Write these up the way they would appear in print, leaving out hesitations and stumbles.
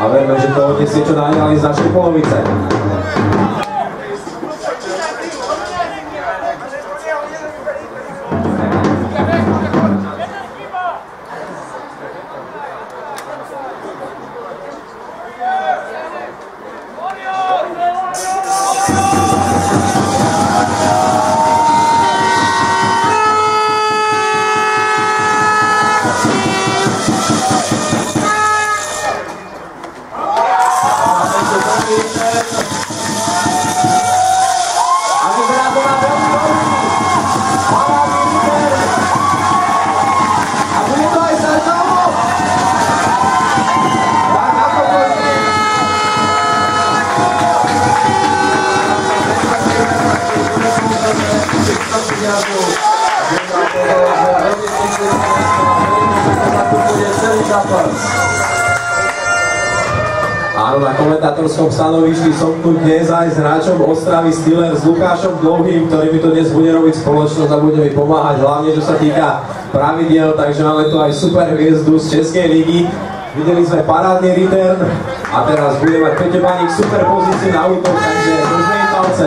a verme, že to odniesie čo najďalej z našej polovice. Áno, na komentátorskom stanovišti som tu dnes aj s hráčom Ostravy Steelers s Lukášom Dlouhým, ktorý mi to dnes bude robiť spoločnosť a bude mi pomáhať, hlavne čo sa týka pravidiel, takže máme tu aj super hviezdu z Českej ligy. Videli sme parádny return a teraz bude mať Peťo Baník super pozíciu na útok, takže držme im palce.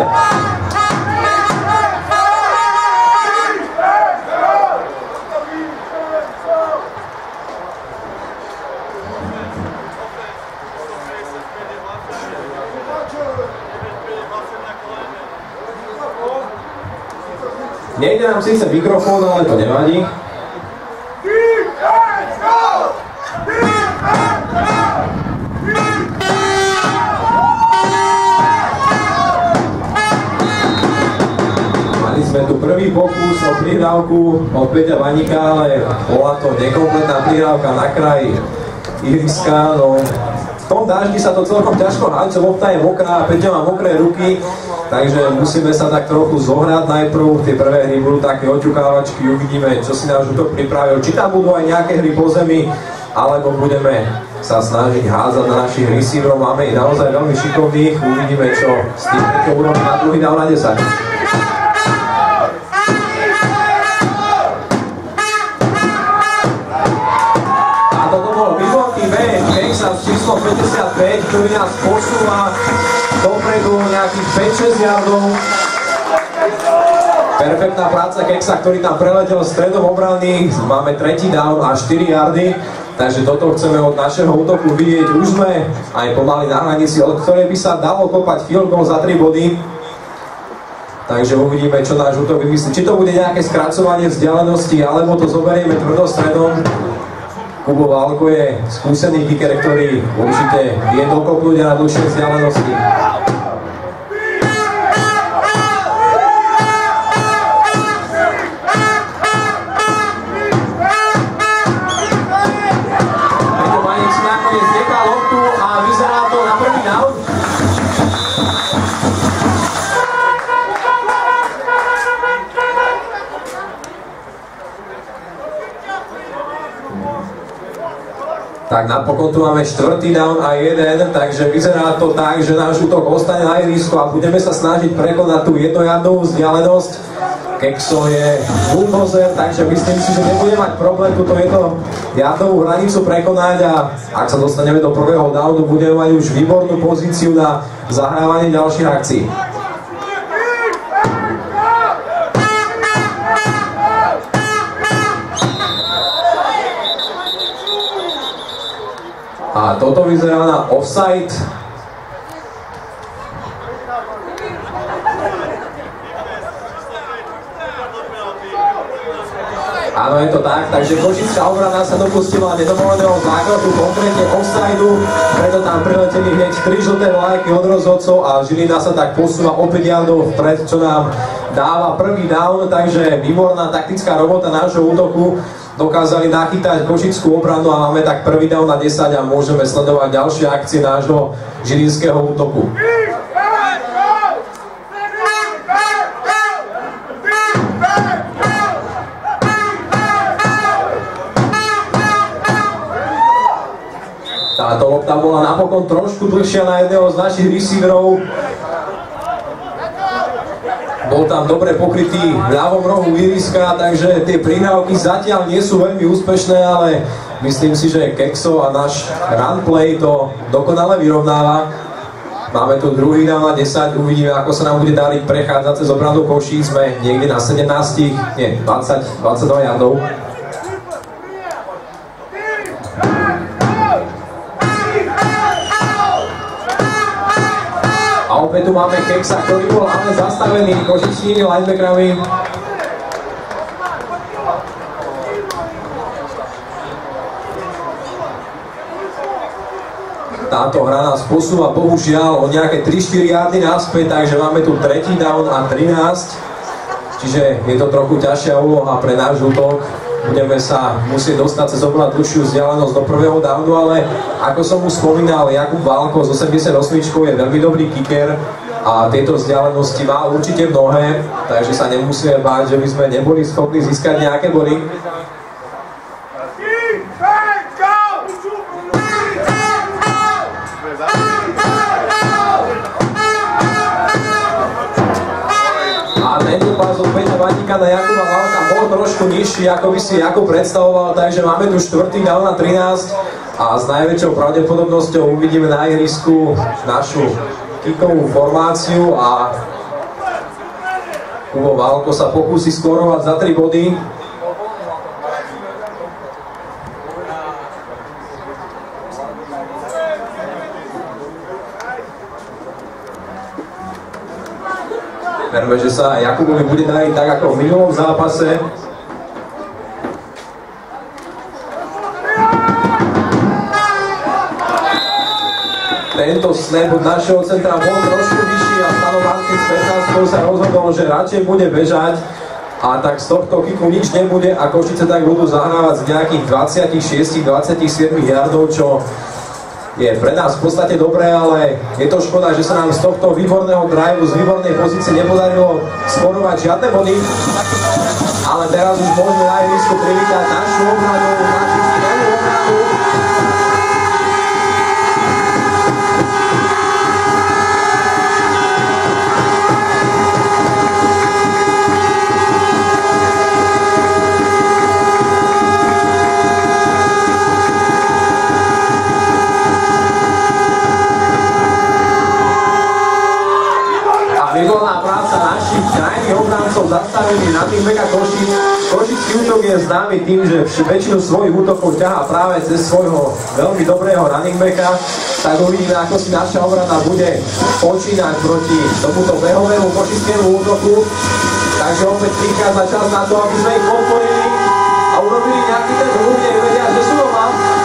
Nejde nám síce mikrofón, ale to nevadí. Mali sme tu prvý pokus o prihrávku od Peťa Baníka, ale bola to nekompletná prihrávka na kraji ihriska. No, v tom dáždi sa to celkom ťažko háť, lopta je mokrá, Peťa má mokré ruky. Takže musíme sa tak trochu zohrať najprv, tie prvé hry budú také oťukávačky, uvidíme, čo si náš útok pripravil, či tam budú aj nejaké hry po zemi, alebo budeme sa snažiť hádzať na našich receiverov, máme ich naozaj veľmi šikovných, uvidíme, čo s tým Peťom urobí na druhý down na 10. A toto bol výborný back sa s číslom 55, ktorý nás posúva dopredu nejakých 5-6 yardov. Perfektná práca Keksa, ktorý tam preletel stredom obrany. Máme tretí down a 4 yardy. Takže toto chceme od našeho útoku vidieť. Už sme aj pomaly na hranici, od ktorej by sa dalo kopať field goal za 3 body. Takže uvidíme, čo náš útok vymyslí. Či to bude nejaké skracovanie vzdialenosti, alebo to zoberieme tvrdo stredom. Kubo Válko je skúsený kicker, ktorý určite vie dokopnúť na dlhšie vzdialenosti. Peťo Baník si nakoniec nechá loptu a vyzerá to na prvý down. Tak napokon tu máme 4. down a 1, takže vyzerá to tak, že náš útok ostane na ihrisku a budeme sa snažiť prekonať tú 1-yardovú vzdialenosť. Kekso je bulldozer, takže myslím si, že nebude mať problém túto 1-yardovú hranicu prekonať a ak sa dostaneme do prvého downu, budeme mať už výbornú pozíciu na zahrávanie ďalších akcií. A toto vyzerá na offside. Áno, je to tak, takže košická obrana sa dopustila nedovoleného zákroku, konkrétne offsideu, preto tam prileteli hneď 3 žlté vlajky od rozhodcov a Žilina sa tak posúva o 5 yardov vpred, čo nám dáva prvý down, takže výborná taktická robota nášho útoku. Dokázali nachytať košickú obranu a máme tak prvý down na 10 a môžeme sledovať ďalšie akcie nášho žilinského útoku. Táto lopta bola napokon trošku dlhšia na jedného z našich receiverov. Bol tam dobre pokrytý v ľavom rohu ihriska, takže tie prihrávky zatiaľ nie sú veľmi úspešné, ale myslím si, že Kexo a náš run play to dokonale vyrovnáva. Máme tu druhý down na 10, uvidíme, ako sa nám bude dariť prechádzať cez obranu Košíc. Sme niekde na 17, nie, 22 yardov. A opäť tu máme Kexa, ktorý bol ale zastavený košičnými linebackerami. Táto hra nás posúva bohužiaľ o nejaké 3-4 yardy naspäť, takže máme tu tretí down a 13. Čiže je to trochu ťažšia úloha pre náš útok. Budeme sa musieť dostať cez oveľa dlhšiu vzdialenosť do prvého downu, ale ako som už spomínal, Jakub Válko z 88 je veľmi dobrý kicker a tieto vzdialenosti má určite mnohé, takže sa nemusíme báť, že by sme neboli schopní získať nejaké body. Na Jakuba Válka bol trošku nižší, ako by si Jakub predstavoval, takže máme tu štvrtý down na 13 a s najväčšou pravdepodobnosťou uvidíme na ihrisku našu kickovú formáciu a Kubo Válko sa pokúsi skorovať za 3 body. Verme, že sa Jakubovi bude dariť tak ako v minulom zápase. Tento snap od našeho centra bol trošku vyšší a Stano Martin z 15 sa rozhodol, že radšej bude bežať a tak z tohto kiku nič nebude a Košice tak budú zahrávať z nejakých 26-27 yardov, čo je pre nás v podstate dobré, ale je to škoda, že sa nám z tohto výborného driveu, z výbornej pozície nepodarilo skorovať žiadne body. Ale teraz už môžeme na ihrisku privítať našu obranu, našu skvelú obranu. Výborná práca našich krajných obrancov zastavených na tým mega Košic. Košický útok je známy tým, že väčšinu svojich útokov ťahá práve cez svojho veľmi dobrého running backa. Tak uvidíme, ako si naša obrana bude počínať proti tomuto behovému košickému útoku. Takže opäť prichádza čas na to, aby sme ich podporili a urobili nejaký ten hru, kde vedia, že sú doma.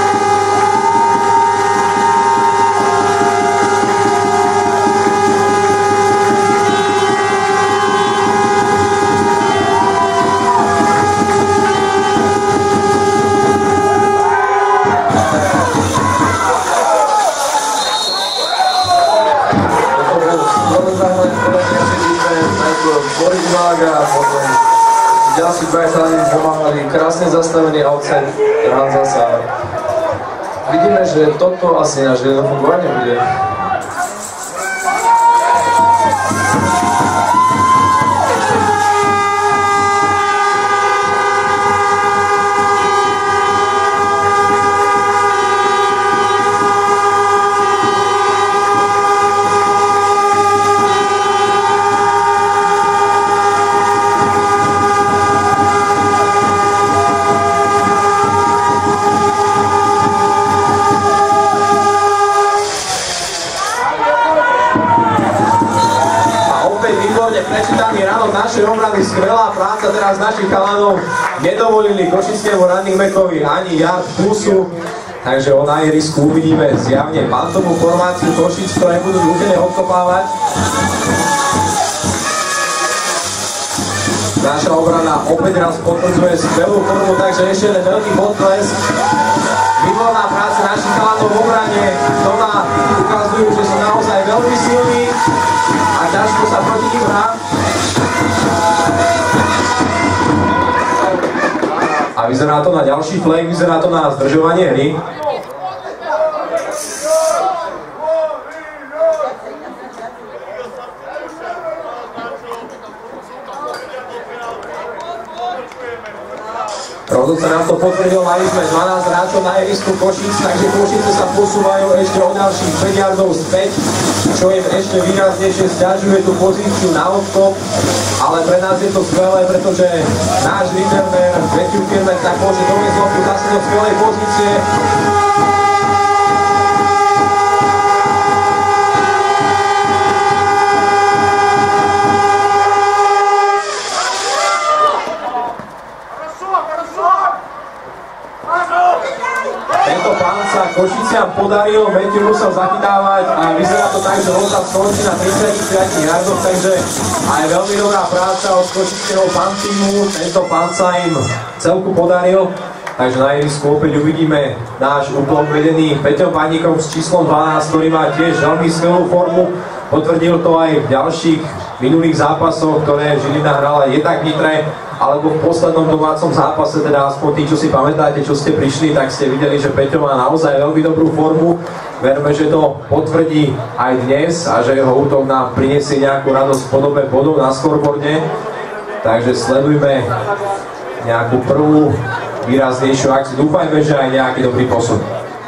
Boris Mága, potom ďalší dvaja chalani pomáhali, krásne zastavený outside run zasa. Vidíme, že toto asi náš jednofungovanie bude. Našej obrany skvelá práca teraz našich chalanov. Nedovolili košickému running backovi ani yard plusu. Takže o na ihrisku uvidíme zjavne pantovú formáciu Košic, ktoré budú nútené odkopávať. Naša obrana opäť raz potvrdzuje skvelú formu, takže ešte jeden veľký potlesk. Výborná práca našich chalanov v obrane. Doma ukazujú, že sú naozaj veľmi silní a ťažko sa proti nim hrá. A vyzerá to na ďalší flag, vyzerá to na zdržovanie hry. dokonca nám to potvrdil, mali sme 12 hráčov na ihrisku Košíc, takže Košice sa posúvajú ešte o ďalších 5 yardov späť, čo im ešte výraznejšie sťažuje tú pozíciu na odkop, ale pre nás je to skvelé, pretože náš returner Matthew Firman tak môže doviesť loptu zase do skvelej pozície. Tento pán sa Košiciam podaril, Matthew musel zachytávať a vyzerá to tak, že lopta skončí na 35 yardoch, takže aj veľmi dobrá práca od košického pantímu. Tento pán sa im celku podaril, takže na ihrisku opäť uvidíme náš útok vedený Peťom Baníkom s číslom 12, ktorý má tiež veľmi skvelú formu. Potvrdil to aj v ďalších minulých zápasoch, ktoré Žilina hrala jednak v Nitre, alebo v poslednom domácom zápase, teda aspoň tí, čo si pamätáte, čo ste prišli, tak ste videli, že Peťo má naozaj veľmi dobrú formu. Verme, že to potvrdí aj dnes a že jeho útok nám priniesie nejakú radosť v podobe bodov na scoreboarde. Takže sledujme nejakú prvú výraznejšiu akciu. Dúfajme, že aj nejaký dobrý posun.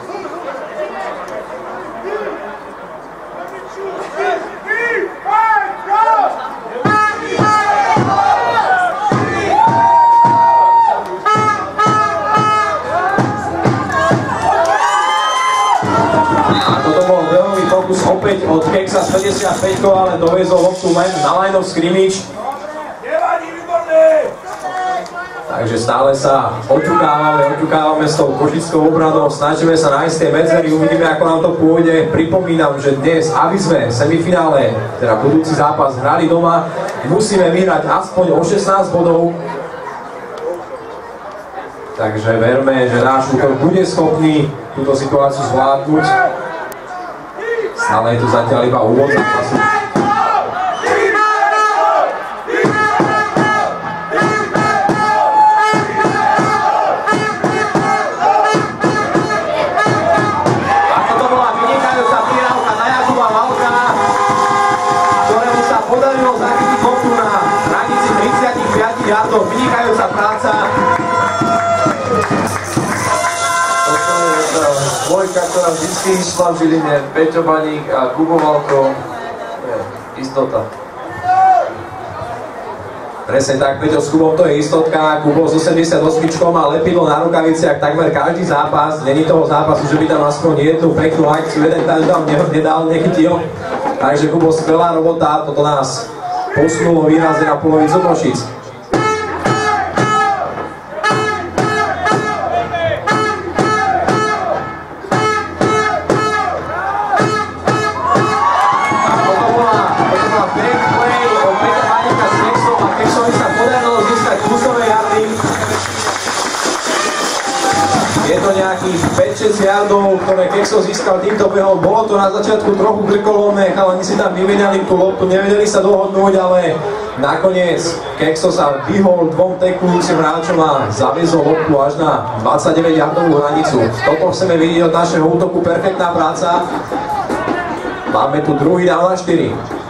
Opäť od Keksa z 55, ale dovezol loptu len na line of scrimmage. Takže stále sa oťukávame s tou košickou obranou, snažíme sa nájsť tie medzery, uvidíme, ako nám to pôjde. Pripomínam, že dnes, aby sme v semifinále, teda budúci zápas, hrali doma, musíme vyhrať aspoň o 16 bodov. Takže verme, že náš útok bude schopný túto situáciu zvládnuť. Stále je tu zatiaľ iba úvod zápasu. Ako to bola vynikajúca prihrávka na Jakuba Valka, ktorému sa podarilo zachytiť loptu na hranici 35 yardov. Vynikajúca práca. Dvojka, ktorá vždy išla v Žiline, Peťo Baník a Kubo Valko, istota. Presne tak, Peťo s Kubom to je istotka, Kubo s 88 má lepidlo na rukaviciach takmer každý zápas, není toho zápasu, že by tam aspoň jednu peknú akciu, jeden touchdown nedal, nechytil. Takže Kubo, skvelá robota, toto nás posunulo výrazne na polovicu Košíc. Je to nejakých 5-6 yardov, ktoré Kekso získal týmto behom. Bolo to na začiatku trochu krkolomné, chalani si tam vymenali tú loptu, nevedeli sa dohodnúť, ale nakoniec Kekso sa vyhol dvom teklujúcim hráčom a zaviezol loptu až na 29 yardovú hranicu. Toto chceme vidieť od našeho útoku, perfektná práca. Máme tu druhý down na 4.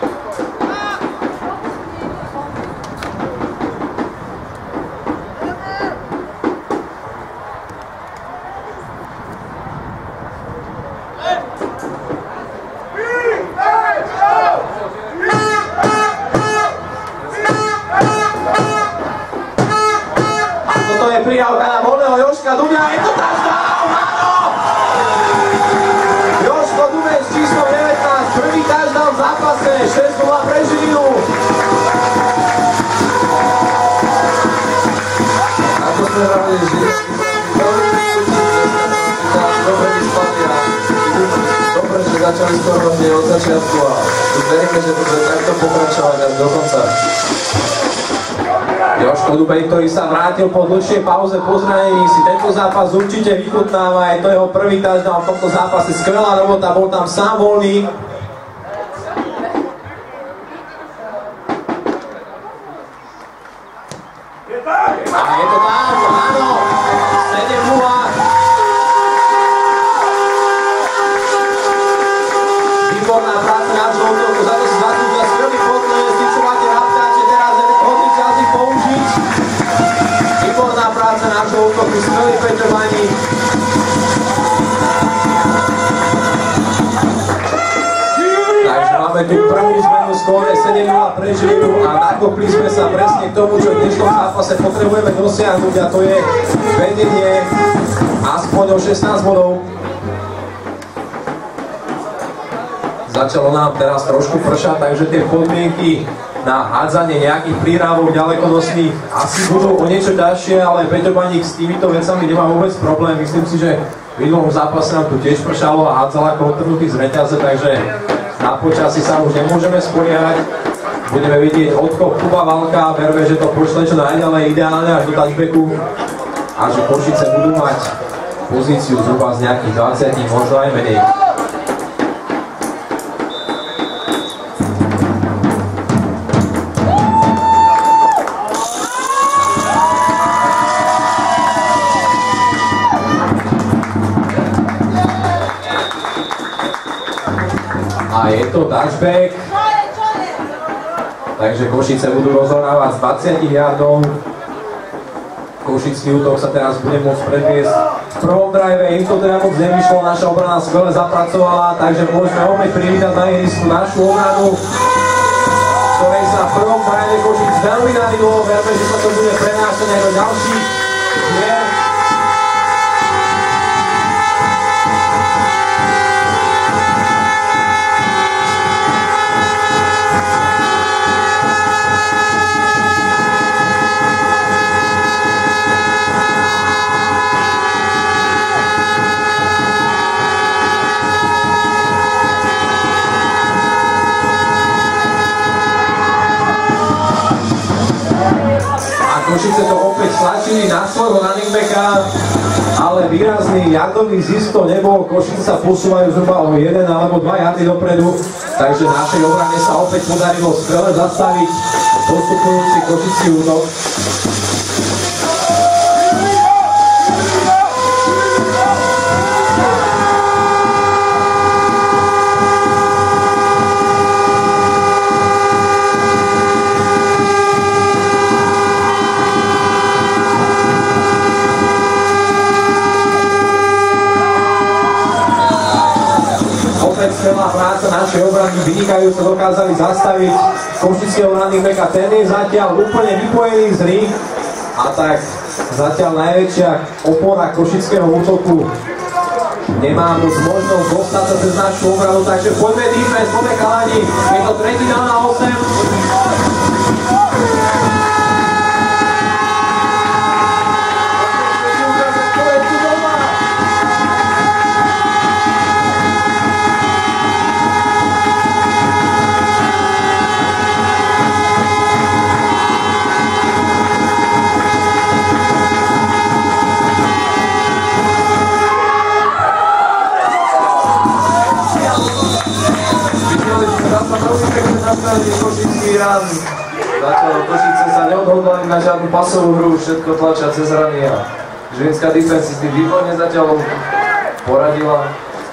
Prihrávka na voľného Joška Duňa, je to touchdown, áno! Joško Duňa s číslom 19, prvý touchdown v zápase, 6-0 pre Žilinu. Ako sme hrali Žilinu, dobre vyspali a dobre, že začali skoro hneď od začiatku a veríme, že bude takto pokračovať až do konca. Joško Dubej, ktorý sa vrátil po dlhšej pauze po zranení, si tento zápas určite vychutnáva, je to jeho prvý touchdown v tomto zápase, skvelá robota, bol tam sám voľný. A je to tam, áno, 7-0. Výborná práca nášho útoku, za to si zaslúžia skvelý potles, tí, čo máte na ptáče, teraz hodný čas ich použiť. Výborná práca nášho útoku. Máme tu prvú zmenu skóre 7-0 pre Žilinu a nakopli sme sa presne k tomu, čo v dnešnom zápase potrebujeme dosiahnuť, a to je vedenie aspoň o 16 bodov. Začalo nám teraz trošku pršať, takže tie podmienky na hádzanie nejakých prírávok ďalekonosných asi budú o niečo ťažšie, ale Peťo Baník s týmito vecami nemá vôbec problém. Myslím si, že v minulom zápase nám tu tiež pršalo a hádzal ako odtrhnutý z reťaze, takže na počasí sa už nemôžeme spoliehať. Budeme vidieť odkop Kuba Valka, verme, že to pošle čo najďalej ideálne až do touchbacku a že Košice budú mať pozíciu zhruba z nejakých 20, možno aj menej. A je to touchback, takže Košice budú rozhrávať z 20 yardov. Košický útok sa teraz bude môcť predviesť v prvom drive, im to teda moc nevyšlo, naša obrana skvele zapracovala, takže môžeme opäť privítať na ihrisku našu obranu, ktorej sa v prvom drive Košic veľmi darilo, verme, že sa to bude prenášať aj do ďalších hier. Košice to opäť tlačili na svojho running backa, ale výrazný jardový zisk to nebol. Košice sa posúvajú zhruba o 1 alebo 2 yardy dopredu, takže našej obrane sa opäť podarilo skvele zastaviť postupujúci Košický útok. Skvelá práca našej obrany, vynikajúco dokázali zastaviť Košického running backa, ten je zatiaľ úplne vypojený z hry a tak zatiaľ najväčšia opora Košického útoku nemá moc možnosť dostať sa cez našu obranu, takže poďme defense, poďme chalani, je to 3. down na 8. Košický run. Zatiaľ Košice sa neodhodlali na žiadnu pasovú hru, všetko tlačia cez rany a žilinská defense s tým výborne zatiaľ poradila.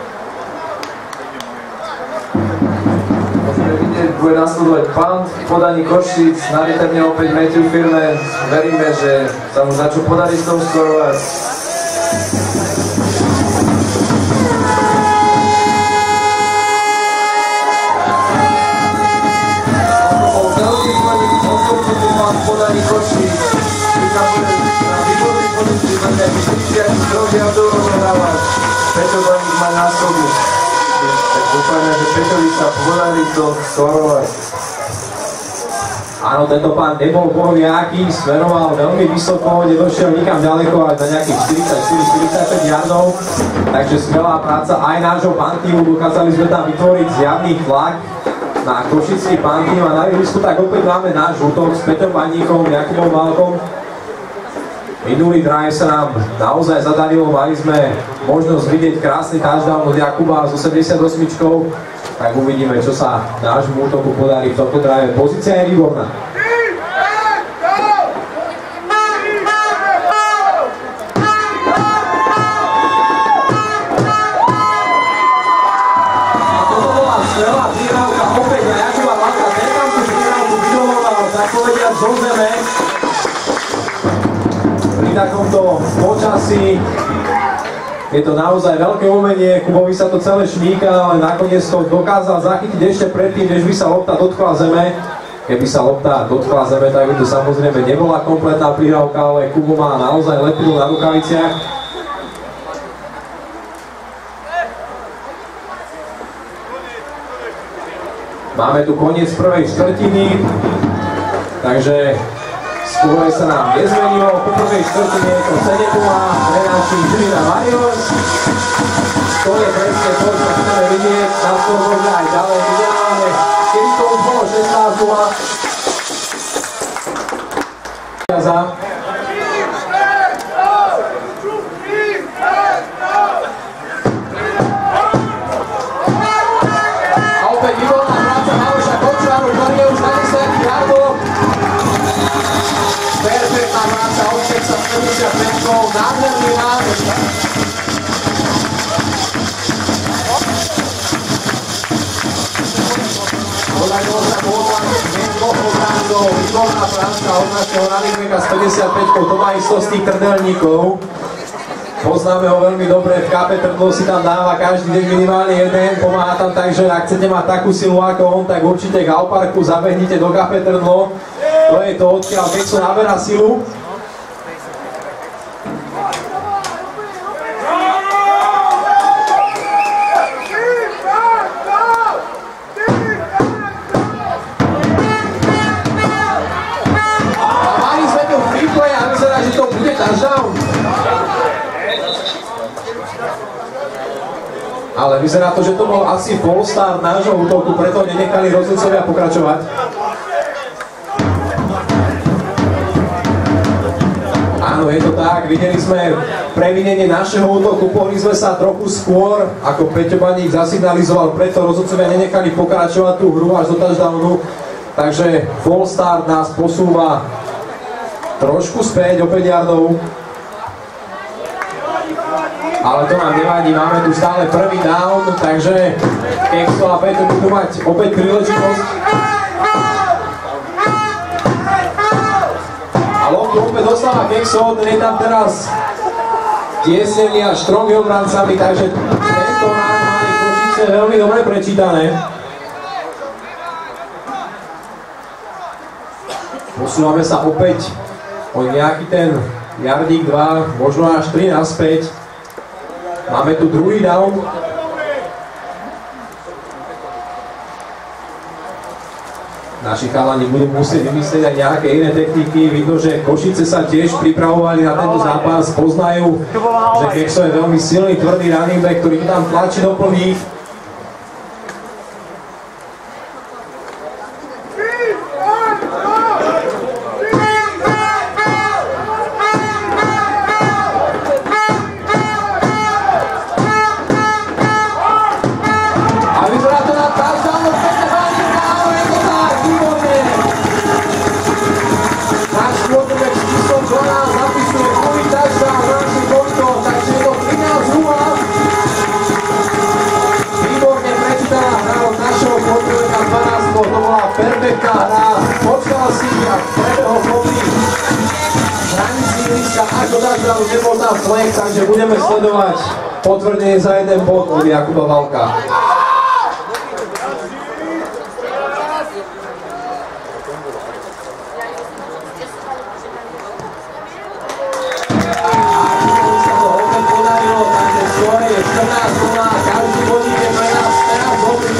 Môžeme vidieť, bude nasledovať punt v podaní Košic, na reterne opäť Matthew Firman. Veríme, že sa mu začú podariť s tou skorovať. Podaní Košic, prikazuje na výborný pozícii, na nejakých 43 yardov rozhrávať. Peťo Baník má násobu. Tak dúfajme, že Peťovi sa podarí to skorovať. Áno, tento pán nebol bohoviaký, smeroval veľmi vysoko, nedošiel nikam ďaleko, až na nejakých 44-45 yardov. Takže skvelá práca aj nášho pantímu, dokázali sme tam vytvoriť zjavný tlak na Košický pantín a na ihrisku, tak opäť máme náš útok s Peťom Baníkom, Jakubom Valkom. Minulý drive sa nám naozaj zadarilo, mali sme možnosť vidieť krásny touchdown od Jakuba s 88, tak uvidíme, čo sa nášmu útoku podarí v tomto drive. Pozícia je výborná. Pri takomto počasí Je to naozaj veľké umenie, Kubovi sa to celé šmíka, ale nakoniec to dokázal zachytiť ešte predtým, než by sa lopta dotkla zeme. Keby sa lopta dotkla zeme, tak by to samozrejme nebola kompletná prihrávka, ale Kubo má naozaj lepidlo na rukaviciach. Máme tu koniec prvej štvrtiny, takže skôr sa nám nezmenilo. Po prvej štvrtine je to 7-0 pre našich Žilina Warriors. To je presne to, čo chceme vidieť, na to môže aj ďalej vydeláme. Kedy to už bolo 16-0. A opäť výborná práca Maroša Končáru, ktorý je už na 10 yardov. Perfektná práca, odsek sa 75 gól, nádherný nároč. Podarilo sa povládať dvoch obránov, výborná práca od našeho running backa s 55, to má istostných trdelníkov. Poznáme ho veľmi dobre, v KP Trnov si tam dáva každý deň minimálne jeden, pomáha tam tak, že ak chcete mať takú silu ako on, tak určite k Alparku zabehnite do KP Trnov. To je to, odkiaľ Kexo naberá silu. A mali sme tu free play a vyzerá, že to bude touchdown. Ale vyzerá to, že to bol asi full start nášho útoku, preto nenechali rozhodcovia pokračovať. Áno, je to tak, videli sme previnenie našeho útoku, pohli sme sa trochu skôr, ako Peťo Baník zasignalizoval, preto rozhodcovia nenechali pokračovať tú hru až do touchdownu. Takže full start nás posúva trošku späť o 5 yardov. Ale to nám nevadí, máme tu stále prvý down, takže Kexo a Peťo budú mať opäť príležitosť. A loptu opäť dostáva Kexo, ten je tam teraz tiesený a štromy obrancami, takže tento nám mali Košice veľmi dobre prečítané. Posúvame sa opäť o nejaký ten yardík 2, možno až 3 naspäť. Máme tu druhý down. Naši chalani budú musieť vymyslieť aj nejaké iné techniky. Vidno, že Košice sa tiež pripravovali na tento zápas. Poznajú, že Kexo je veľmi silný, tvrdý running back, ktorý tam tlačí do plných. Perfektná hra, počkal si a prebehol popri hranici ihriska až do touchdownu, nebol tam flag, takže budeme sledovať potvrdenie za jeden bod od Jakuba Valka. Sa to opäť podarilo, takže skôr je 14-0, každý bodík je pre nás teraz dobrý.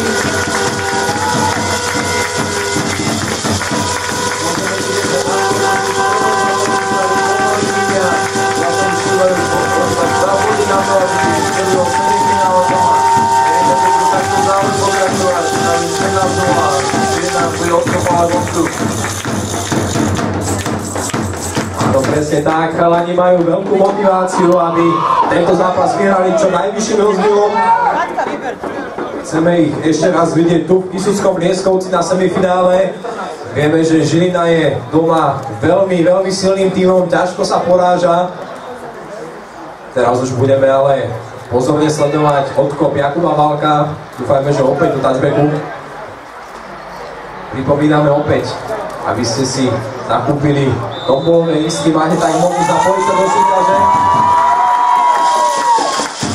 Áno, presne tak, chalani majú veľkú motiváciu, aby tento zápas vyhrali čo najvyšším rozdielom. Chceme ich ešte raz vidieť tu v Kysuckom Lieskovci na semifinále. Vieme, že Žilina je doma veľmi, veľmi silným tímom, ťažko sa poráža. Teraz už budeme ale pozorne sledovať odkop Jakuba Valka. Dúfajme, že opäť do touchbacku. Pripomíname opäť, aby ste si nakúpili tombolové lístky, máte tak možnosť zapojiť sa do súťaže.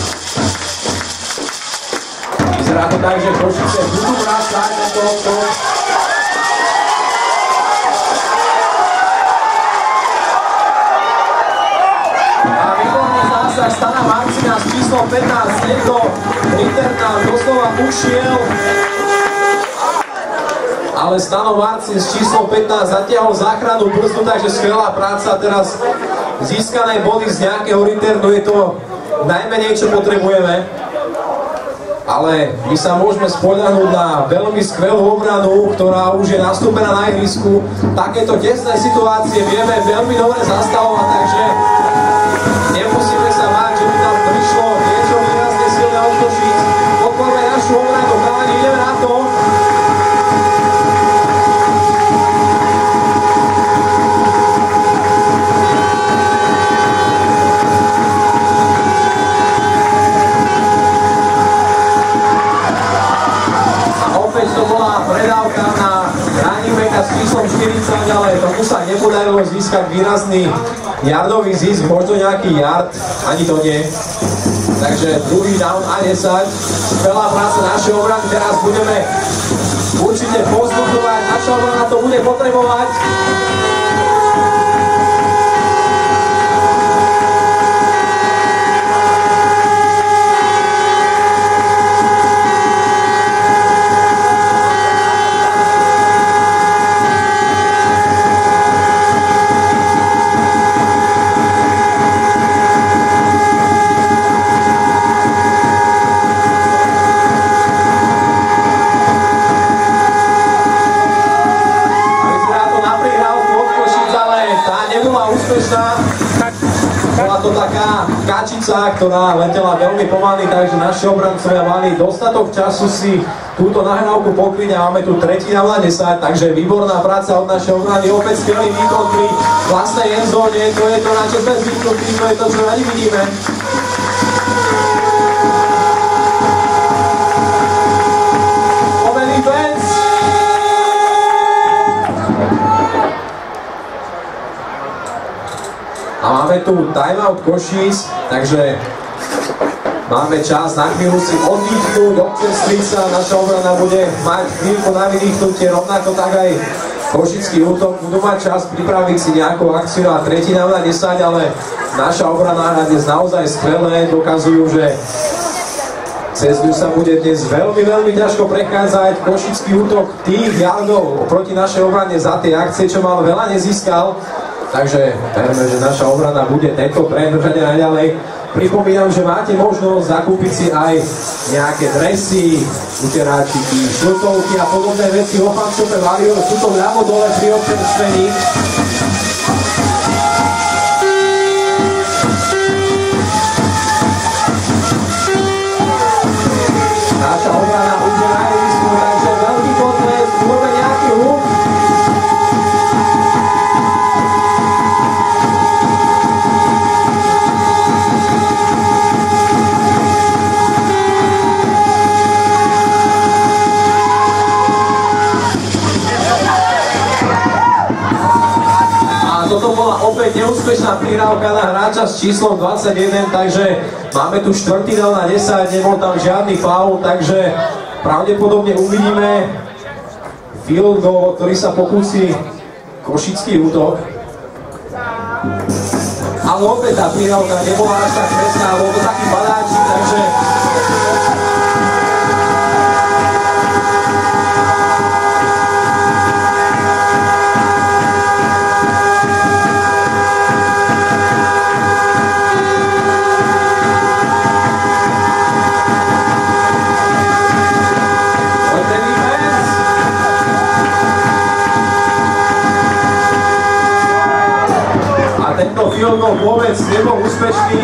takže Košice budú vrácať na to. A výborný zásah Stana Marcina s číslom 15, niekto interná doslova ušiel. Ale Stano Marcin s číslom 15 zatiahol záchrannú brzdu, takže skvelá práca. Teraz získané body z nejakého returnu je to najmenej, čo potrebujeme. Ale my sa môžeme spoľahnúť na veľmi skvelú obranu, ktorá už je nastúpená na ihrisku. Takéto tesné situácie vieme veľmi dobre zastavovať, takže nemusíme sa báť, že by tam prišlo niečo výrazne silné od Košíc. Podporme našu obranu, chalani, ideme na to. To bola predávka na running backa s číslom 40, ale tomu sa nepodarilo získať výrazný yardový zisk, možno nejaký yard, ani to nie. Takže druhý down a 10. Veľa práce našej obrany, teraz budeme určite pozbudzovať, naša obrana to bude potrebovať. Bola to taká kačica, ktorá letela veľmi pomaly, takže naši obrancovia mali dostatok času si túto nahrávku pokryť a máme tu tretí down na 10, takže výborná práca od našej obrany, opäť skvelý výkon pri vlastnej endzóne, to je to, na čo sme zvyknutí, to je to, čo radi vidíme. Omen defense! A máme tu timeout Košíc, takže máme čas na chvíľu si oddychnúť, občerstviť sa, naša obrana bude mať chvíľku na vydýchnutie, rovnako tak aj košický útok, budú mať čas pripraviť si nejakú akciu a tretí down na 10, ale naša obrana dnes naozaj skvelé, dokazujú, že cez ňu sa bude dnes veľmi, veľmi ťažko prechádzať. Košický útok tých yardov proti našej obrane za tie akcie, čo mal, veľa nezískal. Takže verme, že naša obrana bude tento trend držať aj naďalej. Pripomínam, že máte možnosť zakúpiť si aj nejaké dresy, uteráčiky, šlutovky a podobné veci vo fanshope Warrior. Sú to ľavo dole pri občerstvení. Naša obrana už je na ihrisku, takže veľký potles, urobme nejaký huk. Toto bola opäť neúspešná prihrávka na hráča s číslom 21, takže máme tu štvrtý down na 10, nebol tam žiadny faul, takže pravdepodobne uvidíme field goal, ktorý sa pokúsi košický útok. Ale opäť tá prihrávka nebola až tak presná, bol to taký padáčik, takže tento field goal vôbec nebol úspešný.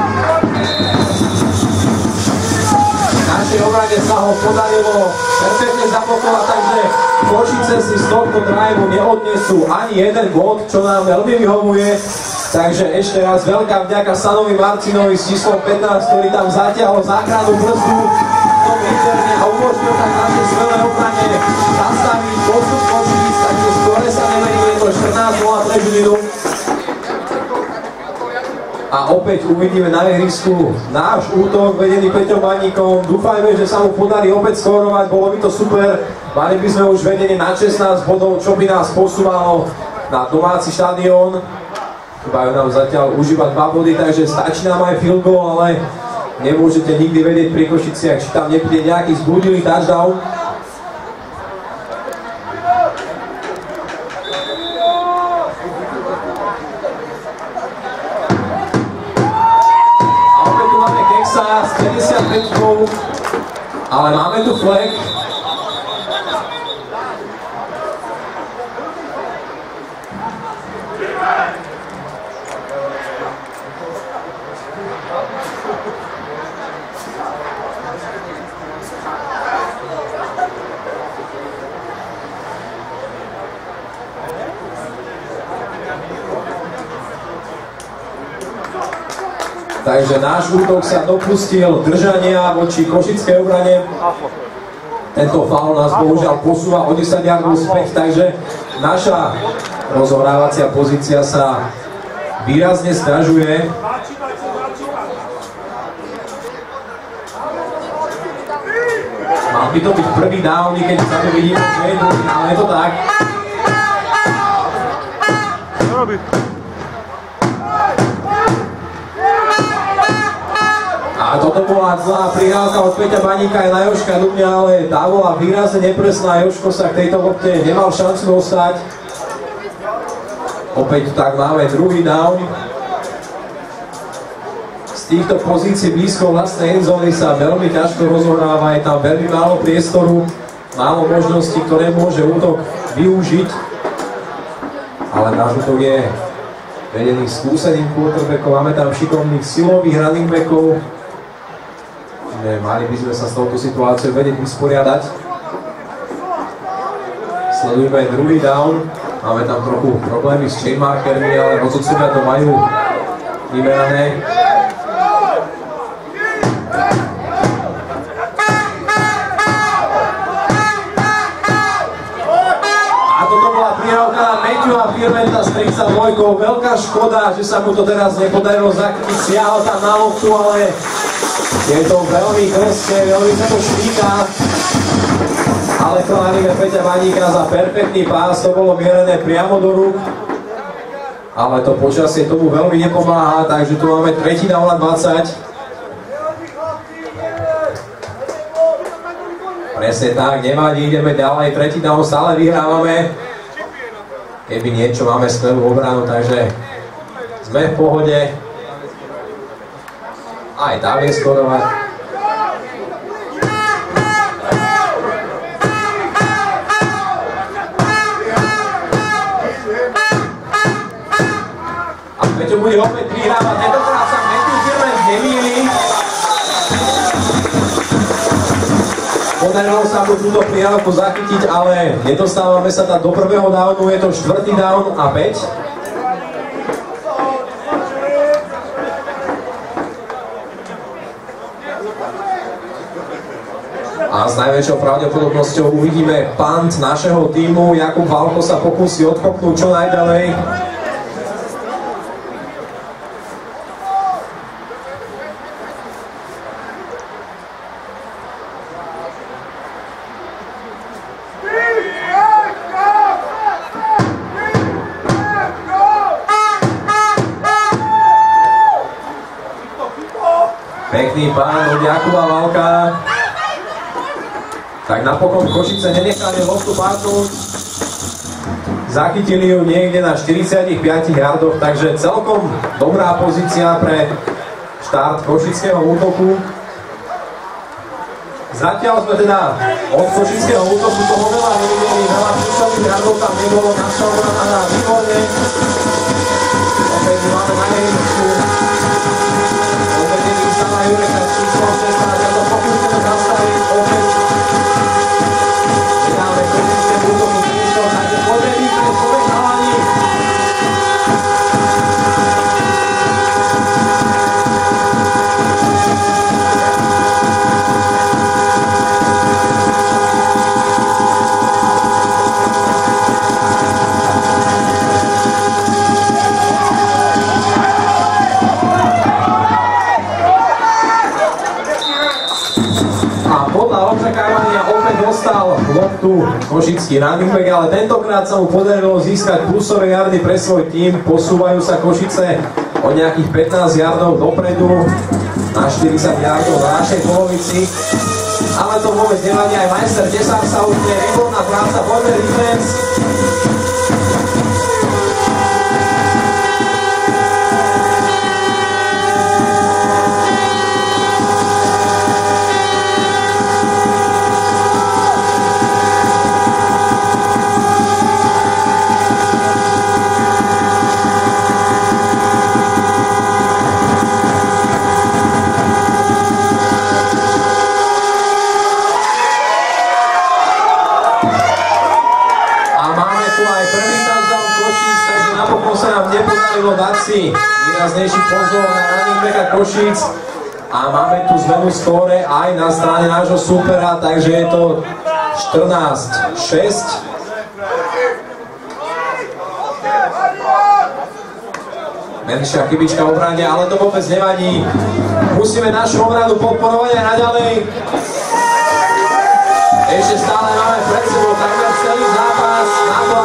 Našej obrane sa ho podarilo perfektne zablokovať, takže Košice si z tohto drive neodnesú ani jeden bod, čo nám veľmi vyhovuje. Takže ešte raz veľká vďaka Stanovi Marcinovi s číslom 15, ktorý tam zatiahol záchrannú brzdu v tom interne a umožnil tak našej skvelé obrane zastaviť postup Košíc, takže skôr sa nemerí, je to 14:03 minút. A opäť uvidíme na ihrisku náš útok vedený Peťom Baníkom. Dúfajme, že sa mu podarí opäť skorovať, bolo by to super. Mali by sme už vedenie na 16 bodov, čo by nás posúvalo na domáci štadión. Chýbajú nám zatiaľ už iba 2 body, takže stačí nám aj field goal, ale nemôžete nikdy vedieť pri Košiciach, či tam nepríde nejaký zbudilý touchdown. Z 55, ale máme tu flag. Takže náš útok sa dopustil držania voči košickej obrane. Tento faul nás bohužiaľ posúva o 10 yardov späť, takže naša rozohrávacia pozícia sa výrazne sťažuje. Mal by to byť prvý down, keď sa to vidíme, že je druhý, ale je to tak. A toto bola zlá prihrávka od Peťa Baníka aj na Jožka Dubňa, ale tá bola výrazne nepresná. Jožko sa k tejto lopte nemal šancu dostať. Opäť tak máme druhý down. Z týchto pozícií blízko vlastnej endzóny sa veľmi ťažko rozohráva, je tam veľmi málo priestoru, málo možností, ktoré môže útok využiť. Ale náš útok je vedený skúseným quarterbackom, máme tam šikovných silových running backov. Mali by sme sa s touto situáciou vedieť vysporiadať. Sledujeme aj druhý down. Máme tam trochu problémy s chainmarkermi, ale rozhodcovia to majú vymerané. A toto bola prihrávka na Matthewa Firmenta s 32. Veľká škoda, že sa mu to teraz nepodarilo zakryť. Siahol tam na loptu, ale je to veľmi krstne, veľmi sa to štíka. Ale chválime Peťa Baníka za perfektný pás, to bolo mierené priamo do rúk. Ale to počasie tomu veľmi nepomáha, takže tu máme 3. down na 20. Presne tak, nevadí, ideme ďalej, 3. down, stále vyhrávame. Keby niečo, máme skvelú obranu, takže sme v pohode. Aj tá vie skorovať. A Peťo bude opäť prihrávať, tentokrát sa Matthew Firment nemýli. Podarilo sa mu túto prihrávku zachytiť, ale nedostávame sa tam do prvého downu, je to 4. down a 5. A s najväčšou pravdepodobnosťou uvidíme punt našeho tímu. Jakub Valko sa pokusí odkopnúť čo najďalej. Pekný punt od Jakuba Valka. Tak napokon Košice nenechali loptu padnúť. Zachytili ju niekde na 45 yardoch, takže celkom dobrá pozícia pre štart košického útoku. Zatiaľ sme teda od košického útoku toho veľa nevideli, veľa púšťových yardov tam nebolo, naša obrana na výborne. Opäť máme na ihrisku. Opäť je Kristana Jureka s číslom 16, ja to pokúsime zastaviť opäť. Dáme košickému útoku priestor, takže poďme výsledne svojich chalani. dostal loptu košický running back, ale tentokrát sa mu podarilo získať plusové yardy pre svoj tím. Posúvajú sa Košice o nejakých 15 yardov dopredu na 40 yardov na našej polovici. Ale to vôbec nevadí, aj majster Tesák sa utne, výborná práca, poďme defense. Nepodarilo dať si výraznejší pozor na running backa Košíc a máme tu zmenu skóre aj na strane nášho supera, takže je to 14-6. Menšia chybička v obrane, ale to vôbec nevadí. Musíme našu obranu podporovať aj naďalej. Ešte stále máme pred sebou takmer celý zápas na to,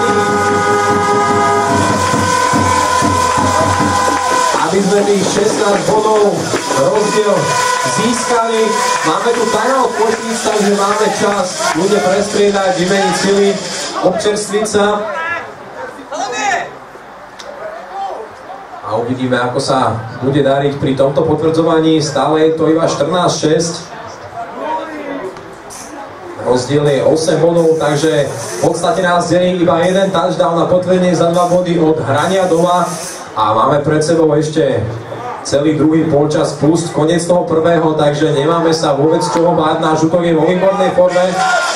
aby sme tých 16 bodov rozdiel získali. Máme tu timeout Košíc, takže máme čas ľudia prestriedať, vymeniť sily, občerstviť sa. A uvidíme, ako sa bude dariť pri tomto potvrdzovaní. Stále je to iba 14-6. Rozdiel je 8 bodov, takže v podstate nás delí iba jeden touchdown na potvrdenie za 2 body od hrania doma. A máme pred sebou ešte celý druhý polčas plus koniec toho prvého, takže nemáme sa vôbec z čoho báť. Náš útok je vo výbornej forme.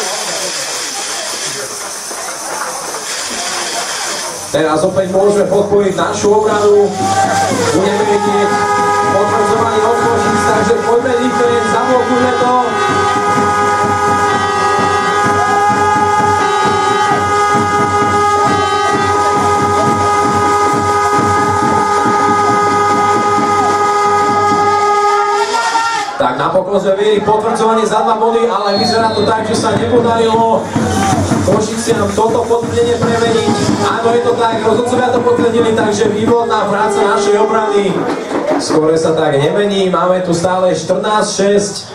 Teraz opäť môžeme podporiť našu obranu. Budeme vidieť potvrdzovaný od Košíc, takže poďme defense, zablokujme to. Tak napokon sme videli potvrdzovanie za 2 body, ale vyzerá to tak, že sa nepodarilo Košiciam toto potvrdenie premeniť. Áno, je to tak, rozhodcovia to potvrdili, takže výborná práca našej obrany. Skôr sa tak nemení, máme tu stále 14-6.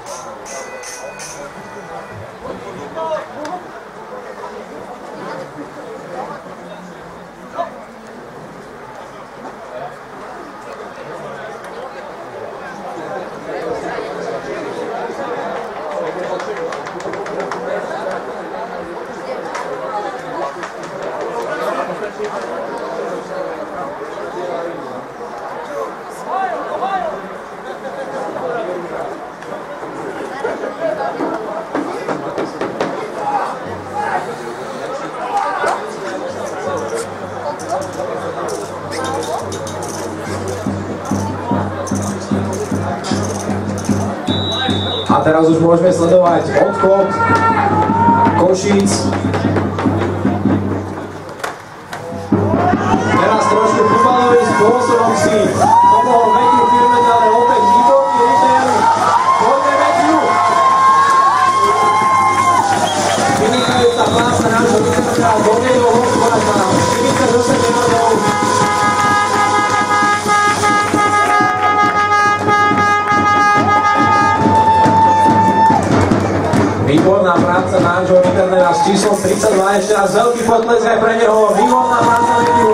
A teraz už môžeme sledovať odchod Košíc. Teraz trošku futbalovým spôsobom si pomohol Matthew Firmet, ale opäť výborný return. Poďme Matthew! Vynikajúca práca nášho returna, doviedol odchod na 48 yardov. Výborná práca nášho returnera s číslom 32, ešte raz veľký potlesk aj pre neho, výborná práca Matthew.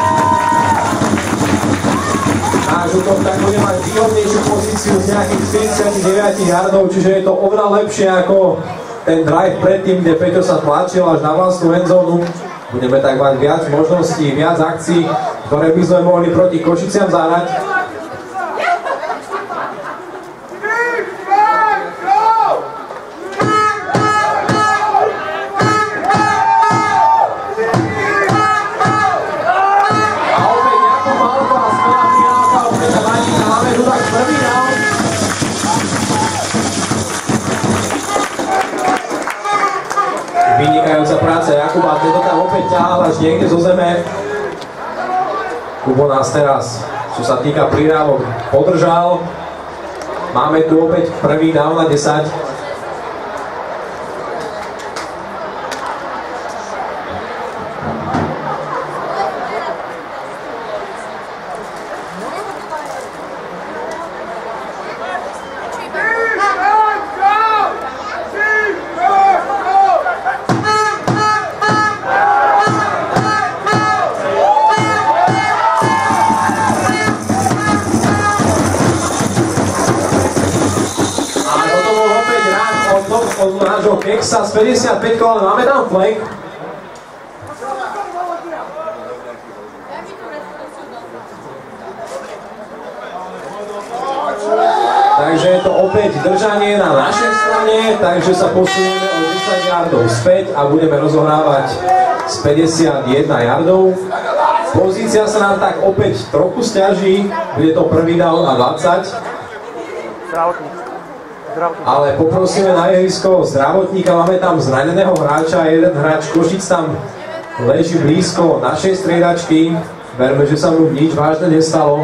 Náš útok tak bude mať výhodnejšiu pozíciu z nejakých 49 yardov, čiže je to oveľa lepšie ako ten drive predtým, kde Peťo sa tlačil až na vlastnú endzónu. Budeme tak mať viac možností, viac akcií, ktoré by sme mohli proti Košiciam zahrať. Vynikajúca práca Jakuba, tento tam opäť ťahal až niekde zo zeme. Kubo nás teraz, čo sa týka prihrávok, podržal. Máme tu opäť prvý down na 10. nášho Keksa z 55, ale máme tam flag. Takže je to opäť držanie na našej strane, takže sa posunieme o 10 yardov späť a budeme rozohrávať z 51 yardov. Pozícia sa nám tak opäť trochu sťaží, bude to prvý down a 20. Ale poprosíme na ihrisko zdravotníka, máme tam zraneného hráča, jeden hráč Košic tam leží blízko našej striedačky. Verme, že sa mu nič vážne nestalo.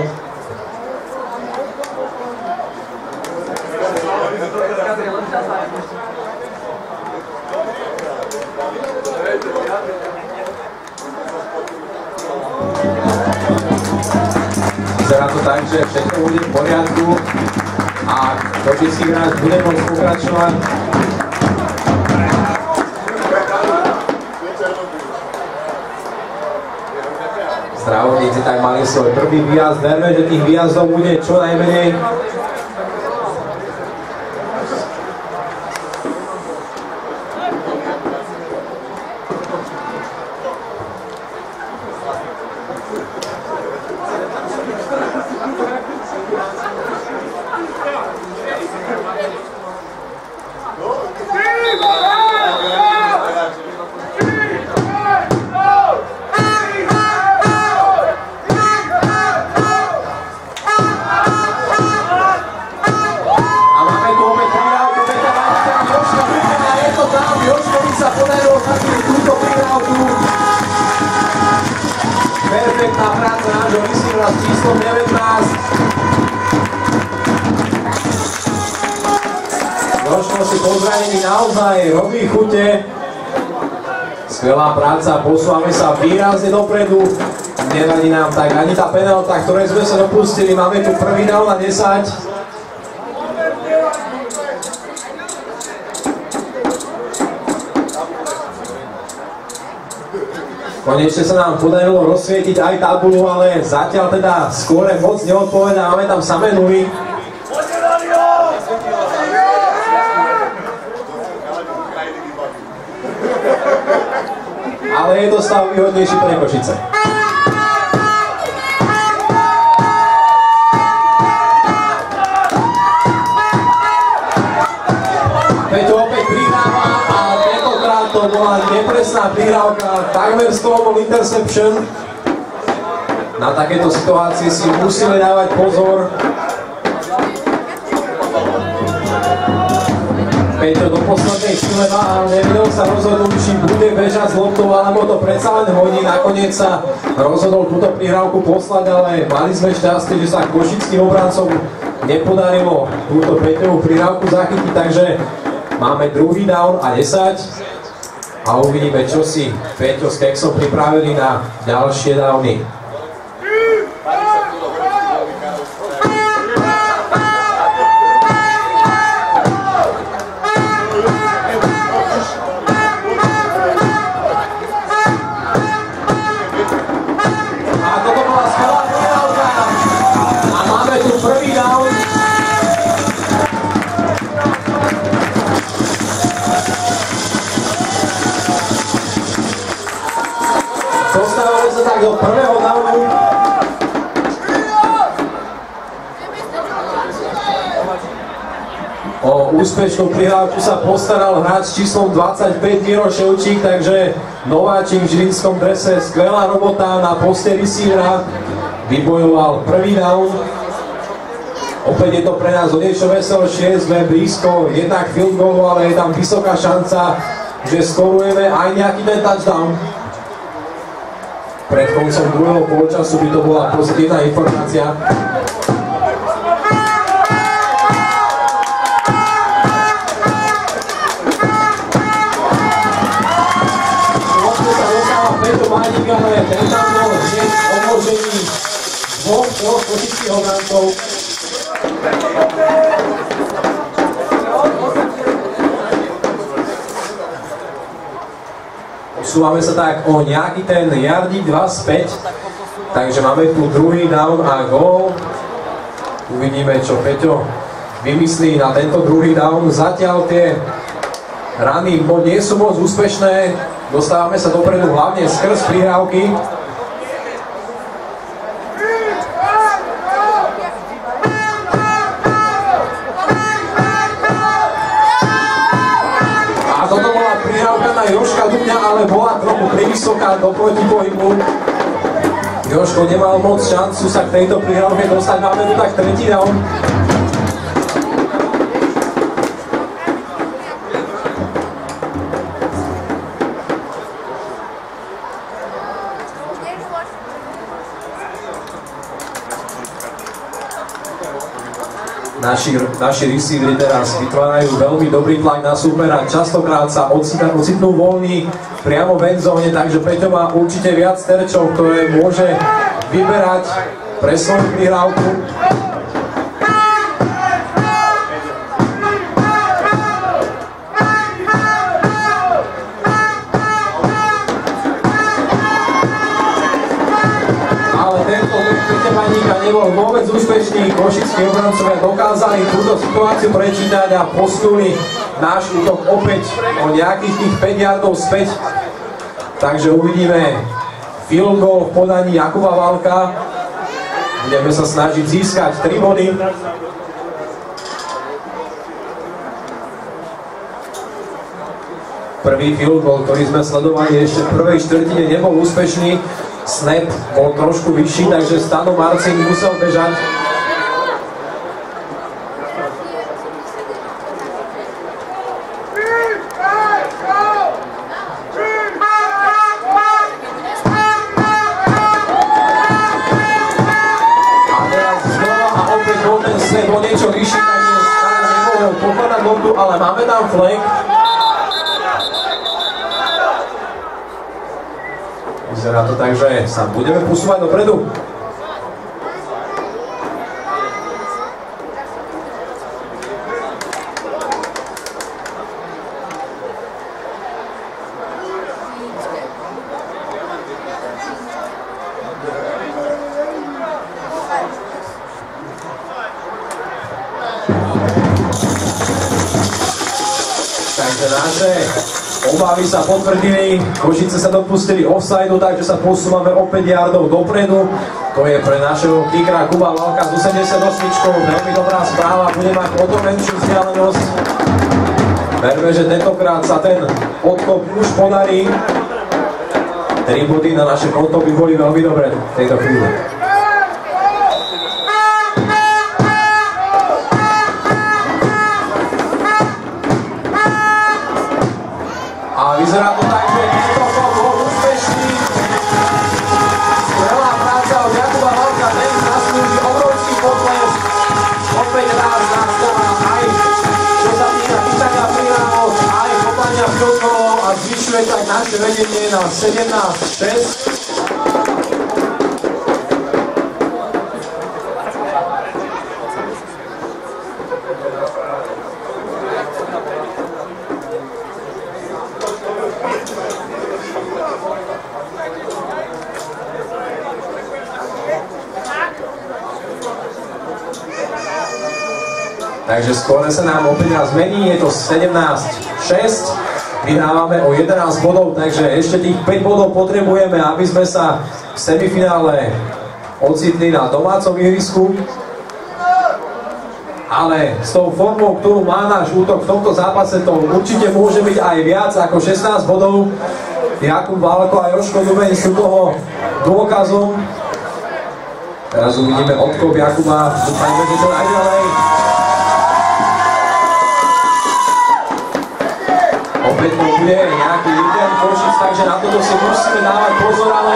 Vyzerá to tak, že všetko bude v poriadku a košický hráč bude môcť pokračovať. Zdravotníci tak mali svoj prvý výjazd, verme, že tých výjazdov bude čo najmenej. Perfektná práca nášho vysiela s číslom 19. Došlo si po zranení, naozaj robí chute. Skvelá práca, posúvame sa výrazne dopredu. Nevadí nám tak ani tá penálta, ktorej sme sa dopustili. Máme tu prvý down na 10. Konečne sa nám podarilo rozsvietiť aj tabulu, ale zatiaľ teda skóre moc neodpovedá, máme tam samé nuly. Ale je to stav výhodnejší pre Košice. Peťo opäť pridáva a tentokrát to bola nepresná prihrávka, takmer z toho bol interception. Na takéto situácie si musíme dávať pozor. Peťo do poslednej chvíle má, ale nevedel sa rozhodnúť, či bude bežať s loptou, alebo to predsa len hodí. Nakoniec sa rozhodol túto prihrávku poslať, ale mali sme šťastie, že sa košickým obrancom nepodarilo túto Peťovú prihrávku zachytiť, takže máme druhý down a 10 a uvidíme, čo si Peťo s Keksom pripravili na ďalšie downy. Dostávame sa tak do prvého downu. O úspešnú prihrávku sa postaral hráč číslom 25 Miro Ševčík, takže nováčik v žilinskom drese, skvelá robota na poste receivera, vybojoval prvý down. Opäť je to pre nás o niečo veselšie, sme blízko jednak field goalu, ale je tam vysoká šanca, že skorujeme aj nejaký ten touchdown. Pred koncom druhého polčasu by to bola pozitívna informácia. Vlastne sa dostáva Peťo Vánik, ale ten tam bol hneď odložený dvoch košických obrancov. Posúvame sa tak o nejaký ten yardík 2 späť, takže máme tu druhý down a gól. Uvidíme, čo Peťo vymyslí na tento druhý down. Zatiaľ tie rany nie sú moc úspešné, dostávame sa dopredu hlavne skrz prihrávky. A toto bola prihrávka na Joška Dubňa, ale bola trochu privysoká do protipohybu. Joško nemal moc šancu sa k tejto prihrávke dostať, máme tu tak tretí down. Naši receivery teraz vytvárajú veľmi dobrý tlak na súpera, častokrát sa ocitnú voľní priamo v endzóne, takže Peťo má určite viac terčov, ktoré môže vyberať pre svoju prihrávku. Nebol vôbec úspešný, košickí obrancovia dokázali túto situáciu prečítať a posunuli náš útok opäť o nejakých tých 5 yardov späť. Takže uvidíme field goal v podaní Jakuba Valka. Budeme sa snažiť získať 3 body. Prvý field goal, ktorý sme sledovali ešte v prvej štvrtine, nebol úspešný. Snap bol trošku vyšší, takže Stano Marcin musel bežať. A teraz znova a opäť bol ten snap o niečo vyšší, takže Stano nemohol pokladať loptu, ale máme tam flag. Vyzerá to tak, že sa budeme posúvať dopredu. Takže naše obavy sa potvrdili, Košice sa dopustili offside, takže sa posúvame o 5 yardov dopredu. To je pre našeho kickera Kuba Valka z 88, veľmi dobrá správa, bude mať o to menšiu vzdialenosť. Verme, že tentokrát sa ten odkop už podarí. 3 body na naše konto by boli veľmi dobré v tejto chvíli. A vyzerá to tak, že útok bol úspešný. Skvelá práca od Jakuba Valka, ten zaslúži obrovský potlesk. Opäť raz nastáva aj čo sa týka chytania prihrávok, aj kopania field goalov a zvyšuje tak naše vedenie na 17-6. Takže skôr sa nám opäť raz mení, je to 17-6, vyhrávame o 11 bodov, takže ešte tých 5 bodov potrebujeme, aby sme sa v semifinále ocitli na domácom ihrisku. Ale s tou formou, ktorú má náš útok v tomto zápase, to určite môže byť aj viac ako 16 bodov. Jakub Valko a Joško Dubeň sú toho dôkazom. Teraz uvidíme odkop Jakuba, dúfajme, že to najďalej. Opäť to bude nejaký líder Košic, takže na toto si musíme dávať pozor, ale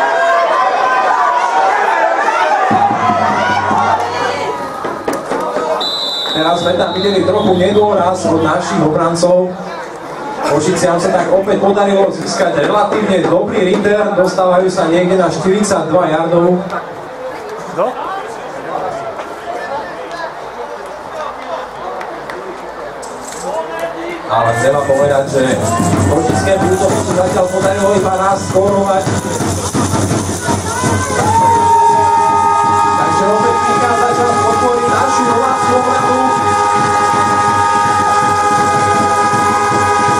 teraz sme tam videli trochu nedôraz od našich obrancov. Košiciam sa tak opäť podarilo získať relatívne dobrý return, dostávajú sa niekde na 42 yardov. No? Ale treba povedať, že košickému útoku sa zatiaľ podarilo iba raz skórovať. Takže opäť prichádza čas podporiť našu domácu obranu.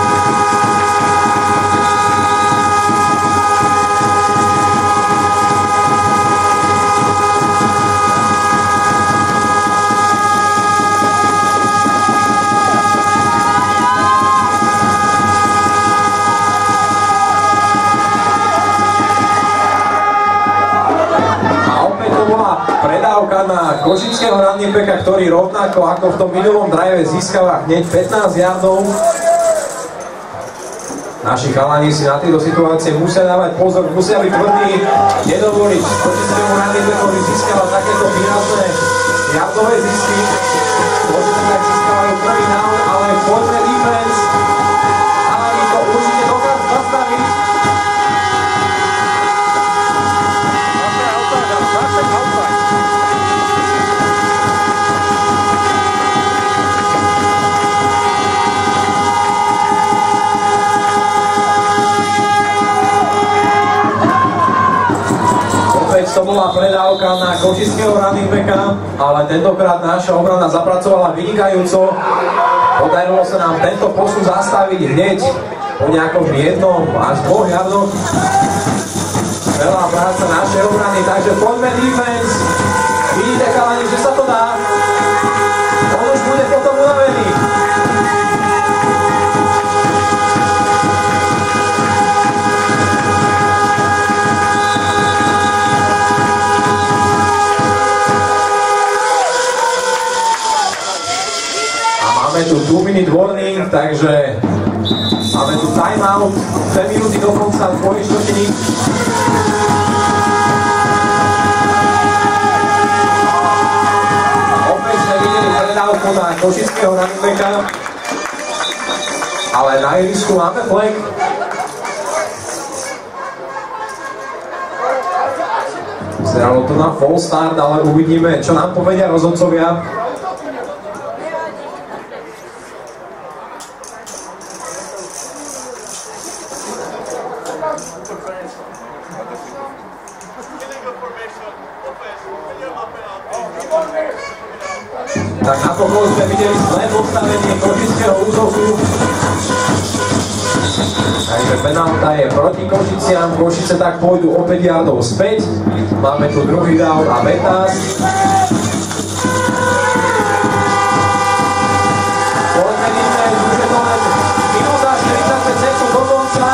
košického running backa, ktorý rovnako ako v tom minulom drive získava hneď 15 yardov. Naši chalani si na tieto situácie musia dávať pozor, musia byť tvrdí, nedovoliť košickému running backovi získava takéto výrazné yardové zisky. Košice tak získavajú prvý down, ale poďme defense. Chalani to určite dokážu zastaviť. To bola predávka na košického running backa, ale tentokrát naša obrana zapracovala vynikajúco. Podarilo sa nám tento posun zastaviť hneď po nejakom jednom až 2 yardoch. Veľa práca našej obrany, takže poďme defense. Vidíte, chalani, že sa to dá. On už bude potom unavený. Máme tu 2-minute warning, takže máme tu timeout, 2 minúty do konca druhej štvrtiny. Opäť sme videli predávku na košického running backa, ale na ihrisku máme flag. Zeralo to na false start, ale uvidíme, čo nám povedia rozhodcovia. Tak napokon sme videli zlé postavenie košického útoku. Takže penálta je proti Košiciam. Košice tak pôjdu o 5 yardov späť. Máme tu druhý down a Betas. Poďme defense, už je to len minúta 45 sekúnd do konca.